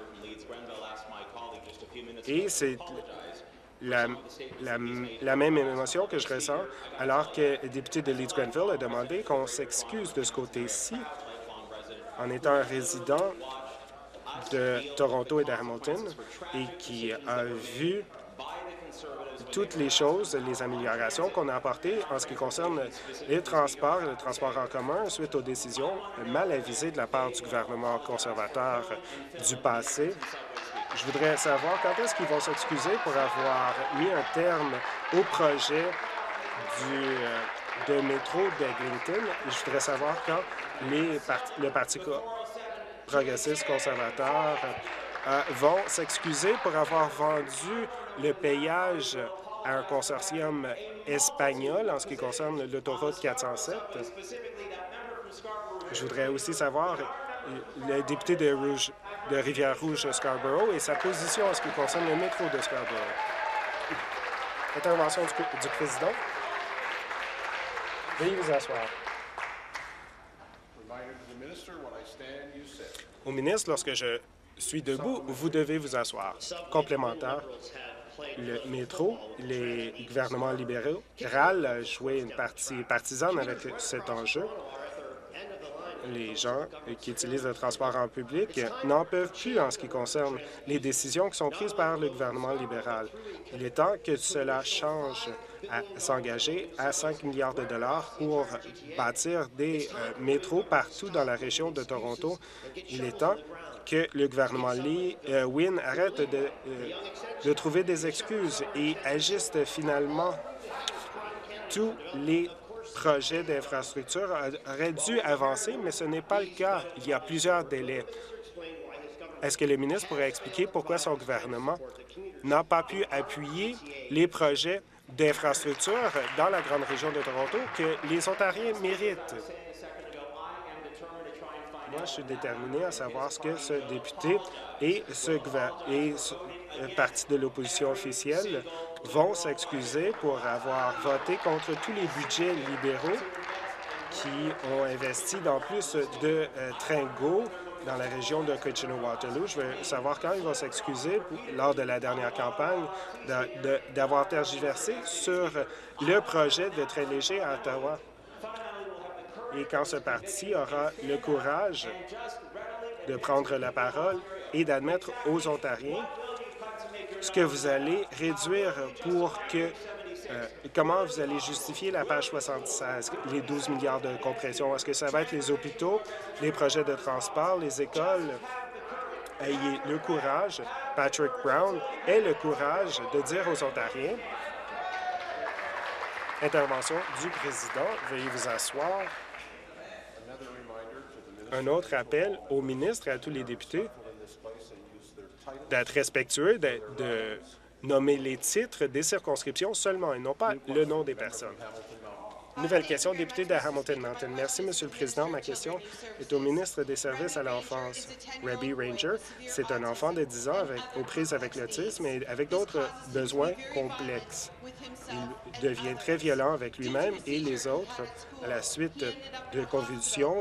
Et c'est la même émotion que je ressens alors que le député de Leeds-Grenville a demandé qu'on s'excuse de ce côté-ci. En étant un résident de Toronto et d'Hamilton et qui a vu toutes les choses, les améliorations qu'on a apportées en ce qui concerne les transports et le transport en commun suite aux décisions mal avisées de la part du gouvernement conservateur du passé. Je voudrais savoir quand est-ce qu'ils vont s'excuser pour avoir mis un terme au projet de métro d'Eglinton. Je voudrais savoir quand le Parti progressiste conservateur vont s'excuser pour avoir vendu le payage à un consortium espagnol en ce qui concerne l'autoroute 407. Je voudrais aussi savoir, le député de de Rivière-Rouge-Scarborough et sa position en ce qui concerne le métro de Scarborough. Intervention du président. Veuillez vous asseoir. Au ministre, lorsque je suis debout, vous devez vous asseoir. Complémentaire. Le métro, les gouvernements libéraux jouaient une partie partisane avec cet enjeu. Les gens qui utilisent le transport en public n'en peuvent plus en ce qui concerne les décisions qui sont prises par le gouvernement libéral. Il est temps que cela change, à s'engager à 5 milliards de dollars pour bâtir des métros partout dans la région de Toronto. Il est temps que le gouvernement Wynne arrête de trouver des excuses et agisse finalement. Tous les projets d'infrastructure auraient dû avancer, mais ce n'est pas le cas. Il y a plusieurs délais. Est-ce que le ministre pourrait expliquer pourquoi son gouvernement n'a pas pu appuyer les projets d'infrastructure dans la grande région de Toronto que les Ontariens méritent? Moi, je suis déterminé à savoir ce que ce député et ce parti de l'opposition officielle vont s'excuser pour avoir voté contre tous les budgets libéraux qui ont investi dans plus de trains GO dans la région de Kitchener-Waterloo. Je veux savoir quand ils vont s'excuser lors de la dernière campagne d'avoir tergiversé sur le projet de train léger à Ottawa. Et quand ce parti aura le courage de prendre la parole et d'admettre aux Ontariens ce que vous allez réduire pour que... comment vous allez justifier la page 76, les 12 milliards de compression? Est-ce que ça va être les hôpitaux, les projets de transport, les écoles? Ayez le courage, Patrick Brown ait le courage de dire aux Ontariens. Intervention du président. Veuillez vous asseoir. Un autre appel au ministre et à tous les députés d'être respectueux, de nommer les titres des circonscriptions seulement et non pas le nom des personnes. Nouvelle question, député de Hamilton Mountain. Merci, Monsieur le Président. Ma question est au ministre des Services à l'enfance. Rebby Ranger, c'est un enfant de 10 ans aux prises avec l'autisme et avec d'autres besoins complexes. Il devient très violent avec lui-même et les autres à la suite de convulsions.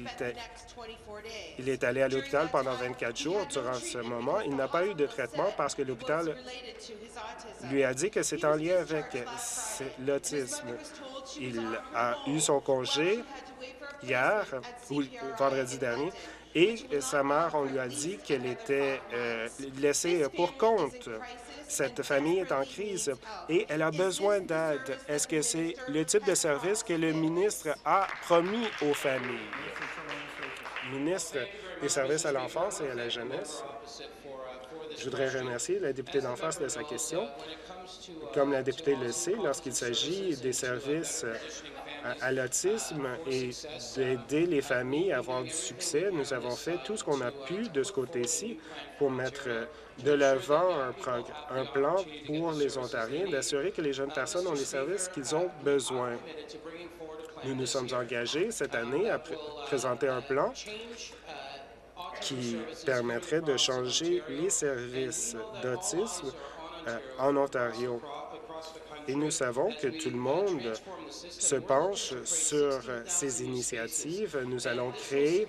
Il est allé à l'hôpital pendant 24 jours. Durant ce moment, il n'a pas eu de traitement parce que l'hôpital lui a dit que c'est en lien avec l'autisme. Il a eu son congé hier, ou vendredi dernier, et sa mère, on lui a dit qu'elle était laissée pour compte. Cette famille est en crise et elle a besoin d'aide. Est-ce que c'est le type de service que le ministre a promis aux familles? Ministre des Services à l'enfance et à la jeunesse. Je voudrais remercier la députée d'en face de sa question. Comme la députée le sait, lorsqu'il s'agit des services à l'autisme et d'aider les familles à avoir du succès, nous avons fait tout ce qu'on a pu de ce côté-ci pour mettre de l'avant un plan pour les Ontariens, d'assurer que les jeunes personnes ont les services qu'ils ont besoin. Nous nous sommes engagés cette année à présenter un plan qui permettrait de changer les services d'autisme en Ontario. Et nous savons que tout le monde se penche sur ces initiatives. Nous allons créer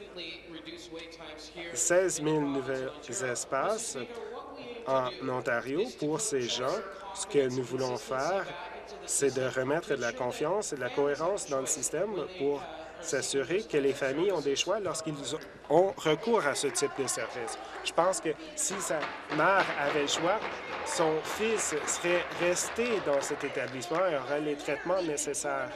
16 000 nouveaux espaces en Ontario pour ces gens. Ce que nous voulons faire, c'est de remettre de la confiance et de la cohérence dans le système pour s'assurer que les familles ont des choix lorsqu'ils ont recours à ce type de service. Je pense que si sa mère avait le choix, son fils serait resté dans cet établissement et aurait les traitements nécessaires.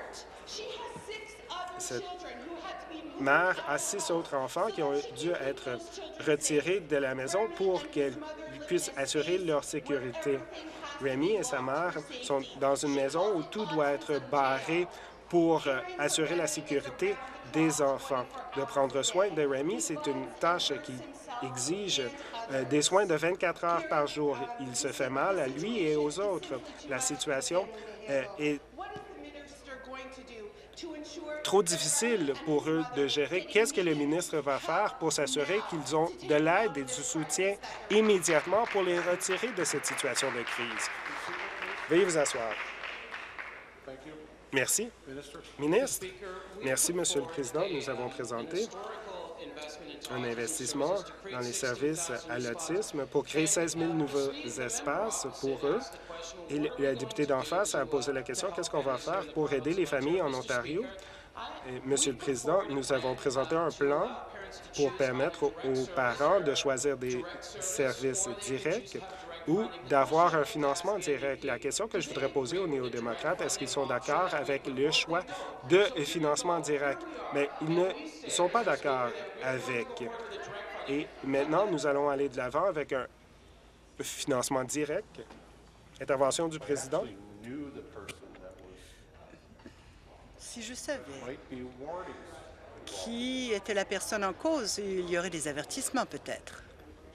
Cette mère a 6 autres enfants qui ont dû être retirés de la maison pour qu'elle puisse assurer leur sécurité. Remy et sa mère sont dans une maison où tout doit être barré pour assurer la sécurité des enfants. De prendre soin de Remy, c'est une tâche qui exige des soins de 24 heures par jour. Il se fait mal à lui et aux autres. La situation est trop difficile pour eux de gérer. Qu'est-ce que le ministre va faire pour s'assurer qu'ils ont de l'aide et du soutien immédiatement pour les retirer de cette situation de crise? Veuillez vous asseoir. Merci. Ministre. Merci, Monsieur le Président. Nous avons présenté un investissement dans les services à l'autisme pour créer 16 000 nouveaux espaces pour eux. Et la députée d'en face a posé la question, qu'est-ce qu'on va faire pour aider les familles en Ontario? Et, Monsieur le Président, nous avons présenté un plan pour permettre aux parents de choisir des services directs ou d'avoir un financement direct. La question que je voudrais poser aux néo-démocrates, est-ce qu'ils sont d'accord avec le choix de financement direct? Mais ils ne sont pas d'accord avec. Et maintenant, nous allons aller de l'avant avec un financement direct. Intervention du président. Si je savais qui était la personne en cause, il y aurait des avertissements peut-être.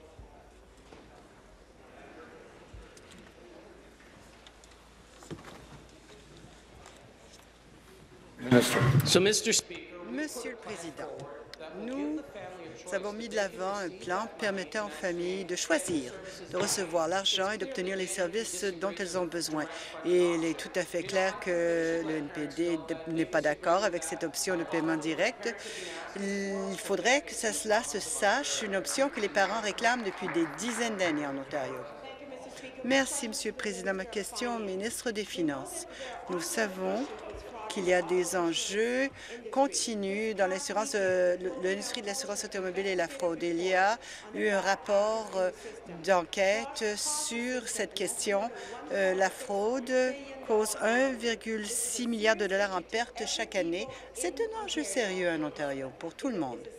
Monsieur le Président, nous avons mis de l'avant un plan permettant aux familles de choisir, de recevoir l'argent et d'obtenir les services dont elles ont besoin. Et il est tout à fait clair que le NPD n'est pas d'accord avec cette option de paiement direct. Il faudrait que cela se sache, une option que les parents réclament depuis des dizaines d'années en Ontario. Merci, Monsieur le Président. Ma question au ministre des Finances. Nous savons qu'il y a des enjeux continus dans l'industrie de l'assurance automobile et la fraude. Il y a eu un rapport d'enquête sur cette question. La fraude cause 1,6 milliard de dollars en pertes chaque année. C'est un enjeu sérieux en Ontario pour tout le monde.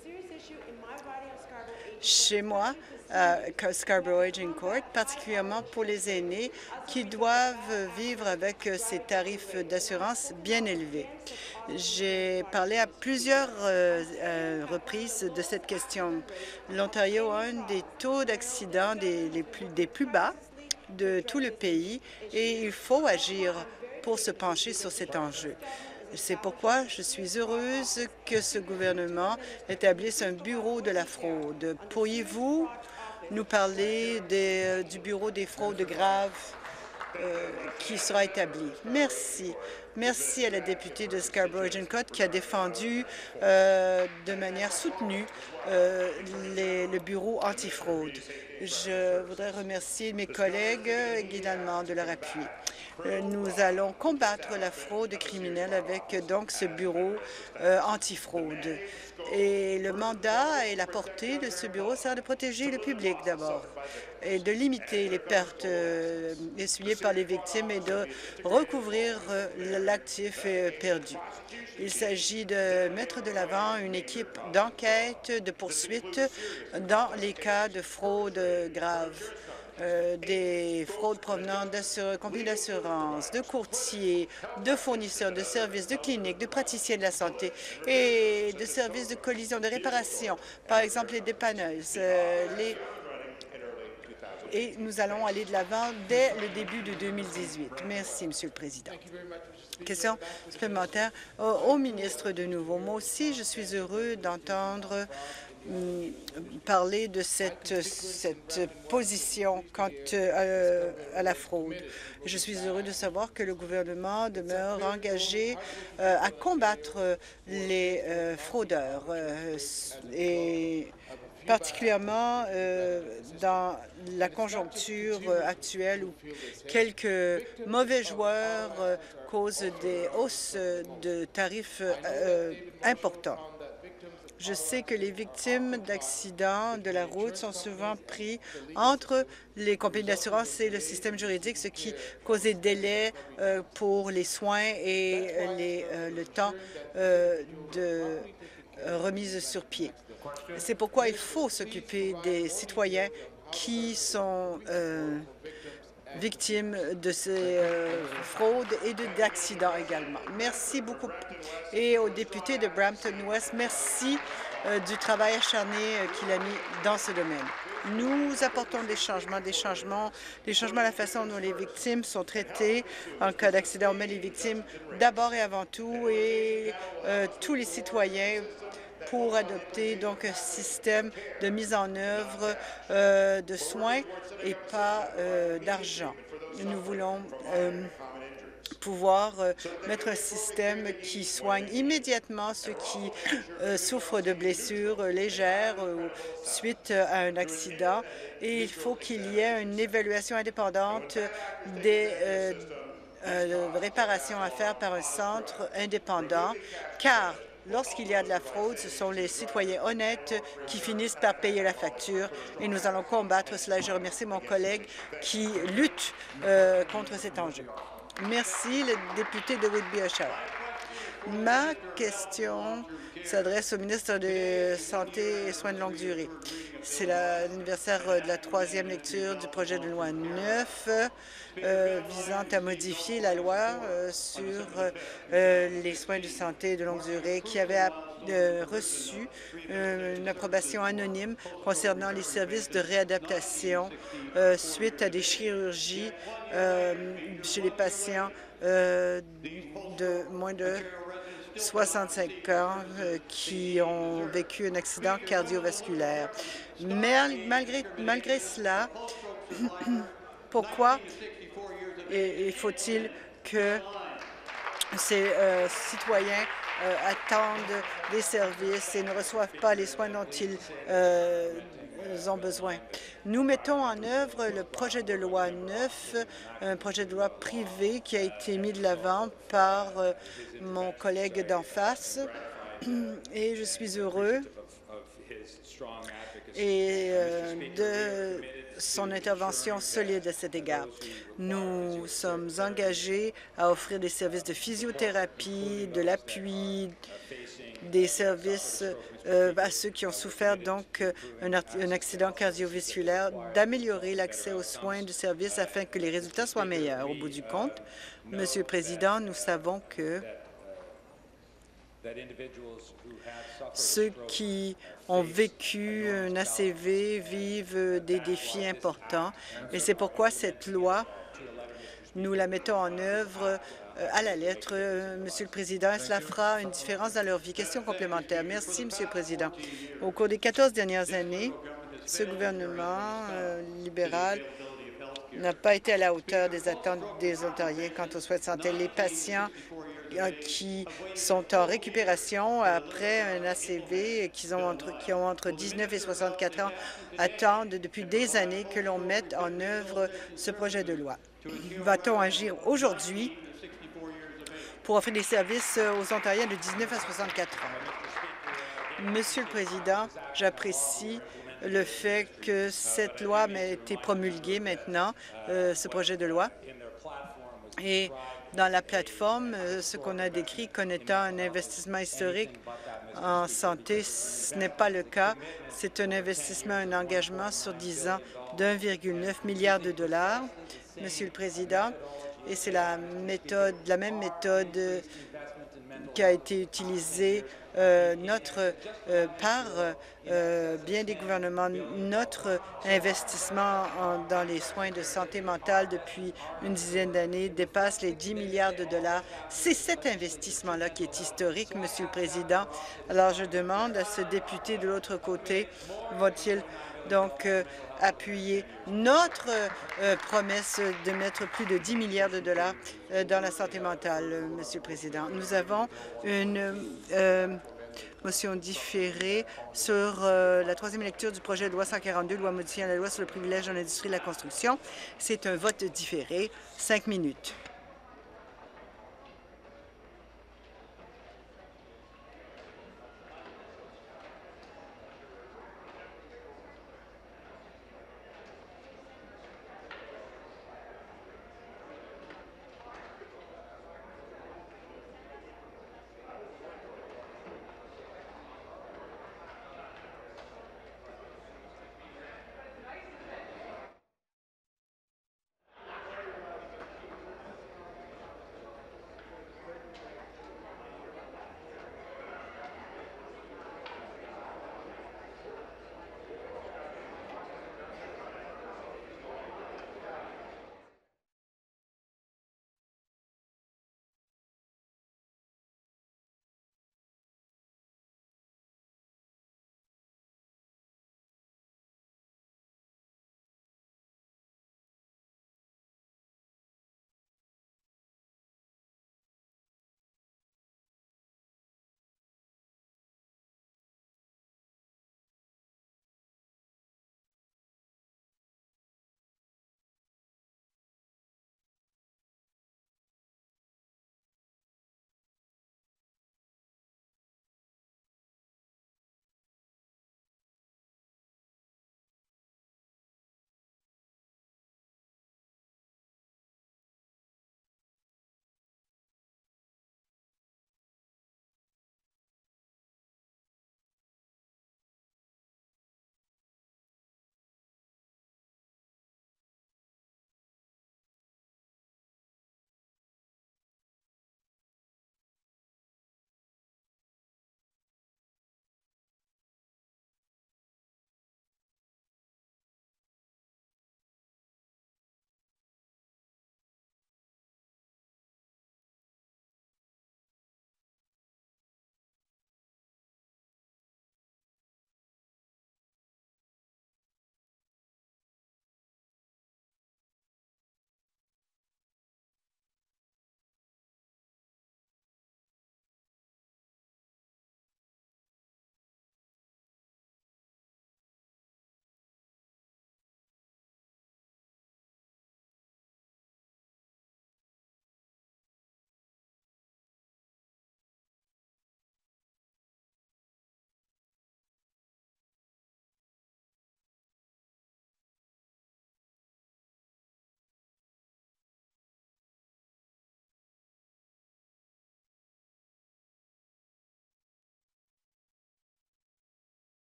Chez moi, Scarborough Aging Court, particulièrement pour les aînés qui doivent vivre avec ces tarifs d'assurance bien élevés. J'ai parlé à plusieurs reprises de cette question. L'Ontario a un des taux d'accidents des plus bas de tout le pays et il faut agir pour se pencher sur cet enjeu. C'est pourquoi je suis heureuse que ce gouvernement établisse un bureau de la fraude. Pourriez-vous nous parler du bureau des fraudes graves qui sera établi? Merci. Merci à la députée de Scarborough-Agincourt qui a défendu de manière soutenue le bureau antifraude. Je voudrais remercier mes collègues également de leur appui. Nous allons combattre la fraude criminelle avec donc ce bureau antifraude. Et le mandat et la portée de ce bureau sert de protéger le public d'abord et de limiter les pertes essuyées par les victimes et de recouvrir l'actif perdu. Il s'agit de mettre de l'avant une équipe d'enquête, de poursuite dans les cas de fraude grave. Des fraudes provenant de compagnies d'assurance, de courtiers, de fournisseurs de services, de cliniques, de praticiens de la santé et de services de collision, de réparation, par exemple les dépanneuses. Et nous allons aller de l'avant dès le début de 2018. Merci, Monsieur le Président. Question supplémentaire au ministre de nouveau. Moi aussi, je suis heureux d'entendre parler de cette position quant à la fraude. Je suis heureux de savoir que le gouvernement demeure engagé à combattre les fraudeurs et particulièrement dans la conjoncture actuelle où quelques mauvais joueurs causent des hausses de tarifs importants. Je sais que les victimes d'accidents de la route sont souvent pris entre les compagnies d'assurance et le système juridique, ce qui cause des délais pour les soins et le temps de remise sur pied. C'est pourquoi il faut s'occuper des citoyens qui sont victimes de ces fraudes et d'accidents également. Merci beaucoup. Et au député de Brampton-Ouest, merci du travail acharné qu'il a mis dans ce domaine. Nous apportons des changements à la façon dont les victimes sont traitées en cas d'accident. On met les victimes d'abord et avant tout et tous les citoyens pour adopter donc un système de mise en œuvre de soins et pas d'argent. Nous voulons pouvoir mettre un système qui soigne immédiatement ceux qui souffrent de blessures légères suite à un accident. Et il faut qu'il y ait une évaluation indépendante des réparations à faire par un centre indépendant, car lorsqu'il y a de la fraude, ce sont les citoyens honnêtes qui finissent par payer la facture et nous allons combattre cela. Je remercie mon collègue qui lutte contre cet enjeu. Merci, le député de Whitby-Oshawa. Ma question s'adresse au ministre de Santé et Soins de longue durée. C'est l'anniversaire de la 3e lecture du projet de loi 9 visant à modifier la loi sur les soins de santé de longue durée qui avait reçu une approbation anonyme concernant les services de réadaptation suite à des chirurgies chez les patients de moins de 65 ans qui ont vécu un accident cardiovasculaire. Malgré cela, pourquoi faut-il que ces citoyens attendent des services et ne reçoivent pas les soins dont ils ont besoin? Nous mettons en œuvre le projet de loi 9, un projet de loi privé qui a été mis de l'avant par mon collègue d'en face et je suis heureux de son intervention solide à cet égard. Nous sommes engagés à offrir des services de physiothérapie, de l'appui, des services à ceux qui ont souffert donc un accident cardiovasculaire, d'améliorer l'accès aux soins de service afin que les résultats soient meilleurs. Au bout du compte, Monsieur le Président, nous savons que ceux qui ont vécu un ACV vivent des défis importants et c'est pourquoi cette loi, nous la mettons en œuvre à la lettre, Monsieur le Président, et cela fera une différence dans leur vie. Question complémentaire. Merci, Monsieur le Président. Au cours des 14 dernières années, ce gouvernement libéral n'a pas été à la hauteur des attentes des Ontariens quant aux soins de santé. Les patients qui sont en récupération après un ACV, qui ont entre 19 et 64 ans, attendent depuis des années que l'on mette en œuvre ce projet de loi. Va-t-on agir aujourd'hui pour offrir des services aux Ontariens de 19 à 64 ans? Monsieur le Président, j'apprécie le fait que cette loi ait été promulguée maintenant, ce projet de loi. Et dans la plateforme, ce qu'on a décrit comme étant un investissement historique en santé, ce n'est pas le cas. C'est un investissement, un engagement sur 10 ans d'1,9 milliard de dollars, Monsieur le Président, et c'est la même méthode qui a été utilisée par bien des gouvernements. Notre investissement dans les soins de santé mentale depuis une dizaine d'années dépasse les 10 milliards de dollars. C'est cet investissement-là qui est historique, Monsieur le Président. Alors, je demande à ce député de l'autre côté, va-t-il donc appuyer notre promesse de mettre plus de 10 milliards de dollars dans la santé mentale, Monsieur le Président. Nous avons une motion différée sur la 3e lecture du projet de loi 142, loi modifiant la loi sur le privilège dans l'industrie de la construction. C'est un vote différé. 5 minutes.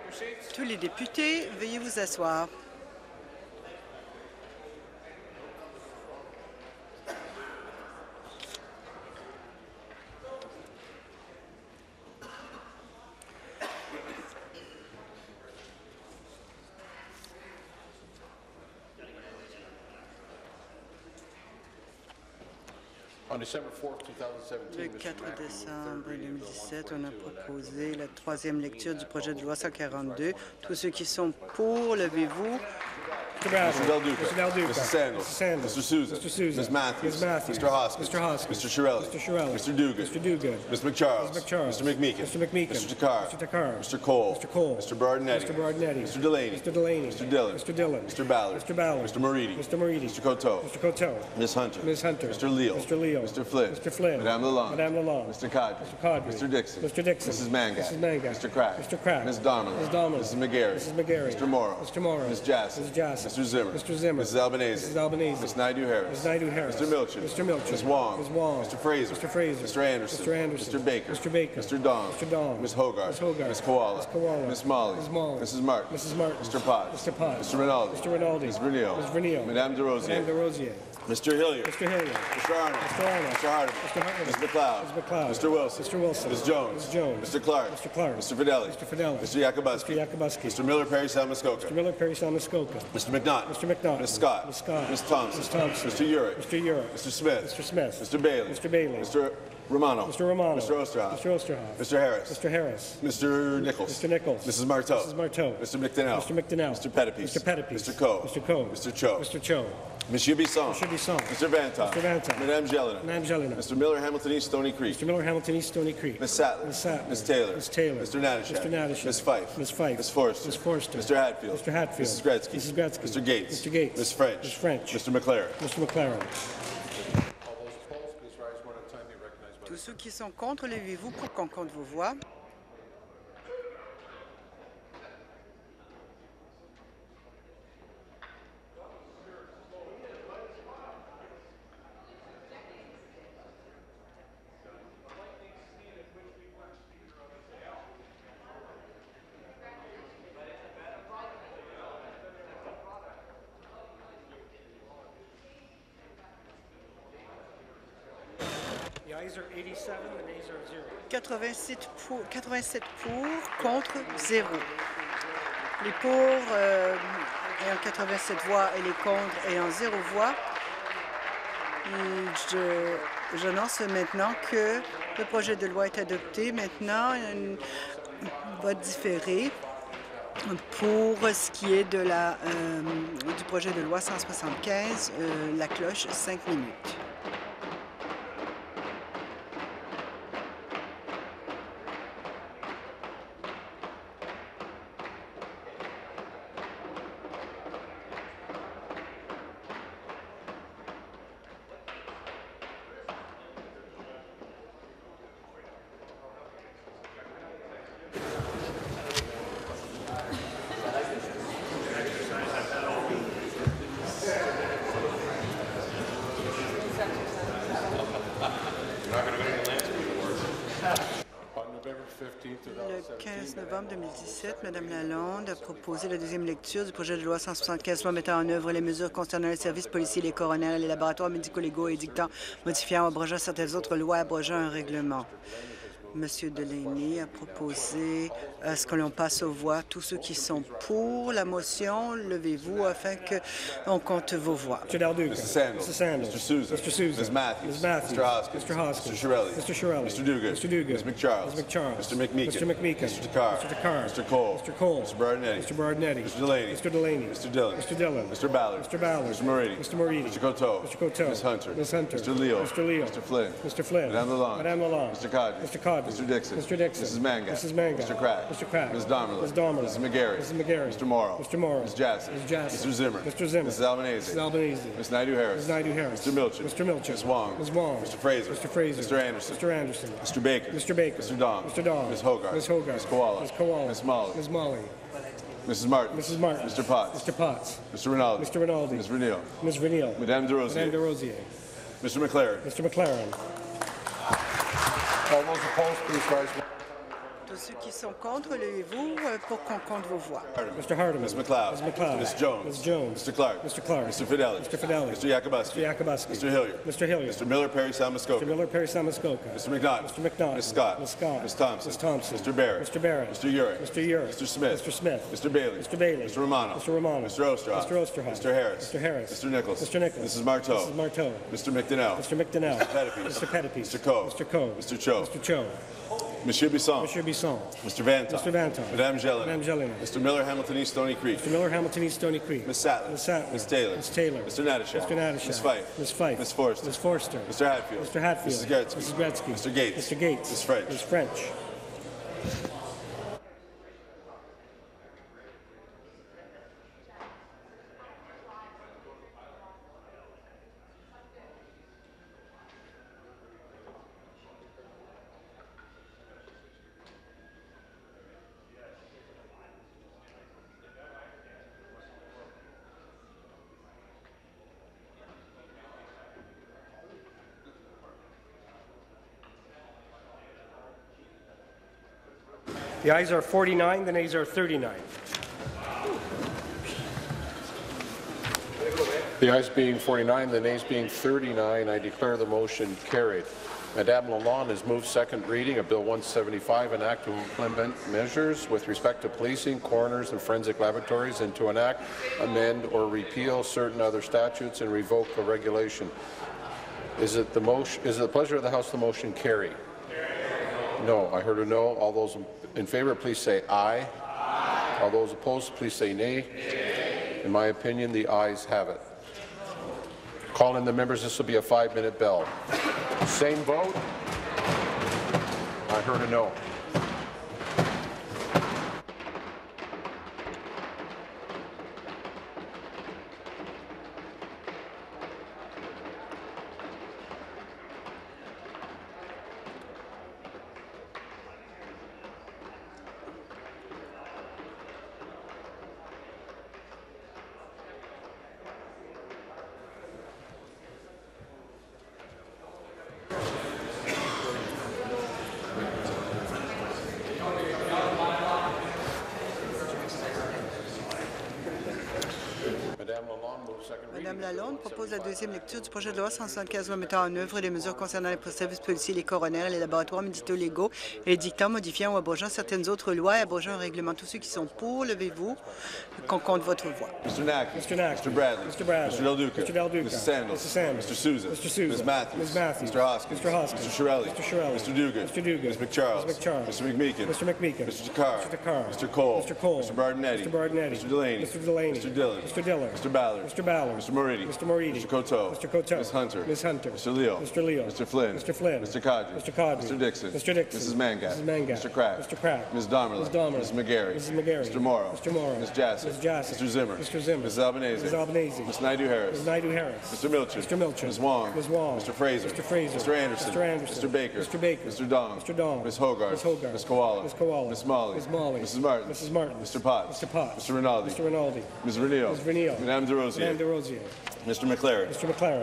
Tous les députés, veuillez vous asseoir. Le 4 décembre 2017, on a proposé la troisième lecture du projet de loi 142. Tous ceux qui sont pour, levez-vous. Mr. Del Duca. Mrs. Sandals. Mr. Sousa. Ms. Matthews. Mr. Hoskins. Mr. Shirelli. Mr. Duguid. Ms. McCharles. Mr. McMeekin. Mr. Takar. Mr. Cole. Mr. Bardinetti. Mr. Delaney. Mr. Dillon. Mr. Ballard. Mr. Moridi. Mr. Coteau. Ms. Hunter. Mr. Leal. Mr. Flynn. Madame Lalonde. Mr. Cadre. Mr. Dixon. Mrs. Mangat. Mr. Crack. Ms. Donnelly. Mrs. McGarry. Mr. Morrow. Ms. Jassy. Mr. Zimmer. Mrs. Albanese. Ms. Naidu-Harris. Mr. Milchin. Ms. Wong. Mr. Fraser. Mr. Anderson. Mr. Baker. Mr. Dong. Ms. Hogarth. Ms. Koala. Ms. Molly. Mrs. Martin. Mr. Potts. Mr. Rinaldi. Ms. Vernio. Madame de Rosier. Mr. Hilliard. Mr. Arnold. Mr. Hardeman. Ms. McLeod. Mr. Wilson. Ms. Jones. Mr. Clark. Mr. Fidelli. Mr. Yakubuski. Mr. Miller Perry Salmuskoka. Mr. McNaught. Ms. Scott. Ms. Thompson. Mr. Urick. Mr. Smith. Mr. Bailey. Mr. Romano. Mr. Osterhoff. Mr. Harris. Mr. Nichols. Mrs. Marteau. Mr. McDonnell. Mr. Pettipies. Mr. Coe. Mr. Cho. Monsieur Bisson. Mr. Vantoff. Madame Jelena. Mr. Miller, Hamilton East, Stony Creek. Ms. Sattler. Ms. Taylor. Mr. Natashek. Ms. Fife. Ms. Forster. Mr. Hatfield. Mrs. Gretzky. Mr. Gates. Ms. French. Mr. McLaren. Tous ceux qui sont contre, levez-vous pour qu'on compte vos voix. The ayes are 87, the nays are 0. 87 pour, contre 0. Les pour ayant 87 voix et les contre ayant 0 voix. J'annonce maintenant que le projet de loi est adopté. Maintenant, un vote différé pour ce qui est de du projet de loi 175, la cloche, 5 minutes. Le 15 novembre 2017, Mme Lalonde a proposé la deuxième lecture du projet de loi 175, loi mettant en œuvre les mesures concernant les services policiers, les coronaires et les laboratoires médico-légaux et dictant, modifiant, abrogeant certaines autres lois, abrogeant un règlement. M. Delaney a proposé à ce que l'on passe aux voix. Tous ceux qui sont pour la motion, levez-vous afin qu'on compte vos voix. Mr. Del Duca. Mrs. Sandals. Mr. Sousa. Ms. Matthews. Mr. Hoskins. Mr. Shirelli. Mr. Duguid. Ms. McCharles. Mr. McMeekin. Mr. Takar. Mr. Cole. Mr. Bardinetti. Mr. Delaney. Mr. Dillon. Mr. Ballard. Mr. Moridi. Mr. Coteau. Ms. Hunter. Mr. Leal. Mr. Flynn. Madame Lalonde. Mr. Cadre. Mr. Dixon. Mrs. Mangat. Mr. Crack. Ms. Donnelly. Mrs. McGarry. Mr. Morrow. Ms. Jassy. Mr. Zimmer. Mrs. Albanese. Ms. Naidu-Harris. Mr. Milchin. Ms. Wong. Mr. Fraser. Mr. Anderson. Mr. Baker. Mr. Dong. Ms. Hogarth. Ms. Koala. Ms. Molly. Mrs. Martin. Mr. Potts. Mr. Rinaldi. Ms. Vernio. Madame de Rosier. Mr. McLaren. All those opposed, please rise. Tous ceux qui sont contre, levez-vous pour qu'on compte vos voix. Mr. Hardeman. Ms. McLeod. Ms. McLeod. Ms. Jones. Ms. Jones. Mr. Clark. Mr. Clark. Mr. Fidelis. Mr. Fidelis. Mr. Yakubuski. Mr. Yakubuski. Mr. Hilliard. Mr. Hilliard. Mr. Miller, Perry, Salmuskoka. Mr. Miller, Perry, Salmuskoka. Mr. McNaught. Mr. McNaught. Ms. Scott. Ms. Scott. Ms. Thompson. Ms. Thompson. Mr. Barrett. Mr. Barrett. Mr. Urick. Mr. Urick. Mr. Smith. Mr. Smith. Mr. Bailey. Mr. Bailey. Mr. Romano. Mr. Romano. Mr. Osterhoff. Mr. Osterhoff. Mr. Harris. Mr. Harris. Mr. Nichols. Mr. Nichols. Mrs. Marteau. Mrs. Marteau. Mr. McDonnell. Mr. McDonnell. Mr. Pettipies. Mr. Pettipies. Mr. Coe. Mr. Coe. Mr. Cho. Mr. Cho. Monsieur Bisson. Monsieur Bisson. Mr. Vanton. Mr. Vanton. Madame Jelena. Madame Jelena. Mr. Miller, Hamilton East, Stony Creek. Mr. Miller, Hamilton East, Stony Creek. Ms. Sattler. Ms. Sattler. Ms. Taylor. Ms. Taylor. Mr. Natashak. Mr. Natashak. Ms. Fife. Ms. Fife. Ms. Forster. Ms. Forster. Mr. Hatfield. Mr. Hatfield. Mrs. Gretzky. Mrs. Gretzky. Mr. Gates. Mr. Gates. Ms. French. Ms. French. The ayes are 49, the nays are 39. The ayes being 49, the nays being 39, I declare the motion carried. Madame Lalonde has moved second reading of Bill 175, an act to implement measures with respect to policing, coroners, and forensic laboratories, and to enact, amend, or repeal certain other statutes and revoke a regulation. Is it the pleasure of the House the motion carry? No. I heard a no. All those in favour, please say aye. Aye. All those opposed, please say nay. Nay. In my opinion, the ayes have it. Call in the members. This will be a 5-minute bell. Same vote. I heard a no. Madame Lalonde propose la deuxième lecture du projet de loi 175 mettant en œuvre les mesures concernant les services policiers, les coronaires et les laboratoires médicaux légaux et les dictats modifiant ou abrogeant certaines autres lois et abrogeant un règlement. Tous ceux qui sont pour, levez-vous, qu'on compte votre voix. Mr. Nack. Mr. Nack. Mr. Bradley. Mr. Bradley. Mr. Del Duca. Mr. Del Duca. Mrs. Sandals. Mrs. Sandals. Mr. Sousa. Mr. Sousa. Ms. Matthews. Ms. Matthews. Mr. Hoskins. Mr. Hoskins. Mr. Shirelli. Mr. Shirelli. Mr. Duguid. Mr. Duguid. Ms. McCharles. Ms. McCharles. Mr. McMeekin. Mr. McMeekin. Mr. Takar. Mr. Takar. Mr. Cole. Mr. Cole. Mr. Bardinetti. Mr. Bardinetti. Mr. Delaney. Mr. Delaney. Mr. Dillon. Mr. Dillon. Mr. Ballard. Mr. Ballard. Mr. Moridi. Mr. Moridi. Mr. Coteau. Mr. Coteau. Ms. Hunter. Ms. Hunter. Mr. Leo. Mr. Leo. Mr. Flynn. Mr. Flynn. Mr. Kadri. Mr. Kadri. Mr. Dixon. Mr. Dixon. Mrs. Mangat. Mrs. Mangat. Mr. Crack. Mr. Crack. Ms. Domerla. Ms. Domerla. Mrs. McGarry. Mrs. McGarry. Mr. Morrow. Mr. Morrow. Ms. Jassy. Ms. Jassy. Mr. Zimmer. Mr. Zimmer. Mrs. Albanese. Ms. Albanese. Ms. Naidu Harris. Ms. Naidu Harris. Mr. Milchin. Mr. Milchin. Ms. Wong. Ms. Wong. Mr. Fraser. Mr. Fraser. Mr. Anderson. Mr. Anderson. Mr. Baker. Mr. Baker. Mr. Dong. Mr. Dong. Ms. Hogarth. Ms. Hogarth. Ms. Koala. Ms. Koala. Ms. Molly. Ms. Molly. Mrs. Martin. Mrs. Martin. Mr. Potts. Mr. Potts. Mr. Rinaldi. Mr. Rinaldi. Ms. Renio. Ms. Renio. Madame de Rosier. Madame de Rosier. Mr. McLaren. Mr. McLaren.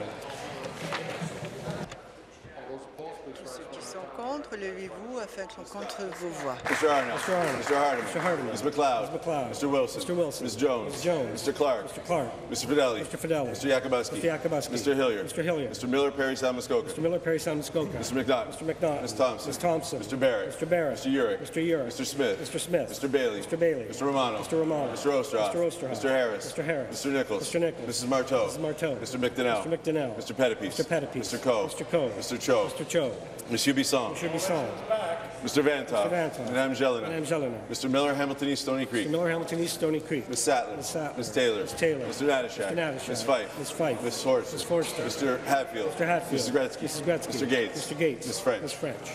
Ceux qui sont contre, levez-vous afin qu'on compte vos voix. Mr. Arnott. Mr. Arnott. Mr. Hardeman. Mr. Hardeman. Ms. McLeod. Ms. McLeod. Mr. Wilson. Mr. Wilson. Ms. Jones. Ms. Jones. Mr. Clark. Mr. Clark. Mr. Fidelli. Mr. Fidelli. Mr. Yakubuski. Mr. Yakubuski. Mr. Hilliard. Mr. Hilliard. Mr. Miller, Perry, Salmuskoka. Mr. Miller, Perry, Salmuskoka. Mr. McNaught. Mr. McNaught. Ms. Thompson. Ms. Thompson. Mr. Barrett. Mr. Barrett. Mr. Urick. Mr. Urick. Mr. Smith. Mr. Smith. Mr. Bailey. Mr. Bailey. Mr. Romano. Mr. Romano. Mr. Osterhoff. Mr. Osterhoff. Mr. Harris. Mr. Harris. Mr. Nichols. Mr. Nichols. Mrs. Marteau. Mrs. Marteau. Mr. McDonnell. Mr. McDonnell. Mr. Pettipies. Mr. Pettipies. Mr. Coe. Mr. Coe. Mr. Cho. Mr. Cho. Monsieur Bisson. Mr. Bisson. Mr. Vantoff. Mr. Vantoff. Madame Jelena. Madame Jelena. Mr. Miller, Hamilton East, Stony Creek. Mr. Miller, Hamilton East, Stony Creek. Ms. Sattler. Ms. Sattler. Ms. Taylor. Ms. Taylor. Mr. Natashak. Mr. Natashak. Ms. Fife. Ms. Fife. Ms. Forster. Ms. Forster. Mr. Hatfield. Mr. Hatfield. Mrs. Gretzky. Mrs. Gretzky. Mr. Gates. Mr. Gates. Ms. French. Ms. French.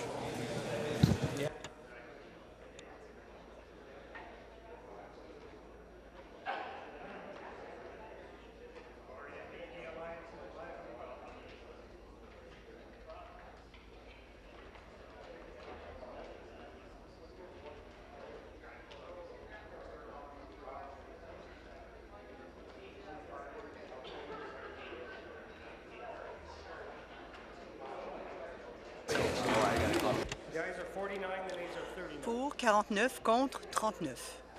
49 contre 39.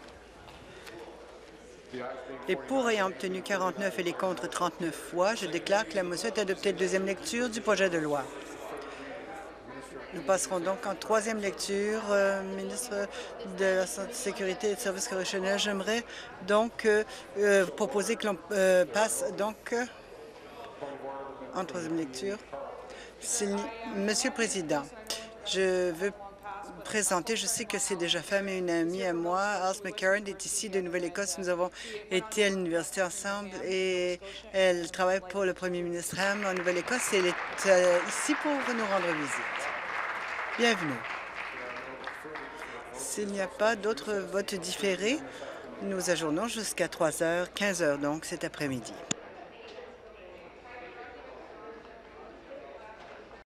Les pour ayant obtenu 49 et les contre 39 voix, je déclare que la motion est adoptée. Deuxième lecture du projet de loi. Nous passerons donc en troisième lecture. Ministre de la Sécurité et des Services correctionnels, j'aimerais donc proposer que l'on passe donc en troisième lecture. Monsieur le Président, je veux présenter, je sais que c'est déjà fait, mais une amie à moi, Alice McCarron, est ici de Nouvelle-Écosse. Nous avons été à l'université ensemble et elle travaille pour le premier ministre Ham en Nouvelle-Écosse et elle est ici pour nous rendre visite. Bienvenue. S'il n'y a pas d'autres votes différés, nous ajournons jusqu'à 15 heures donc cet après-midi.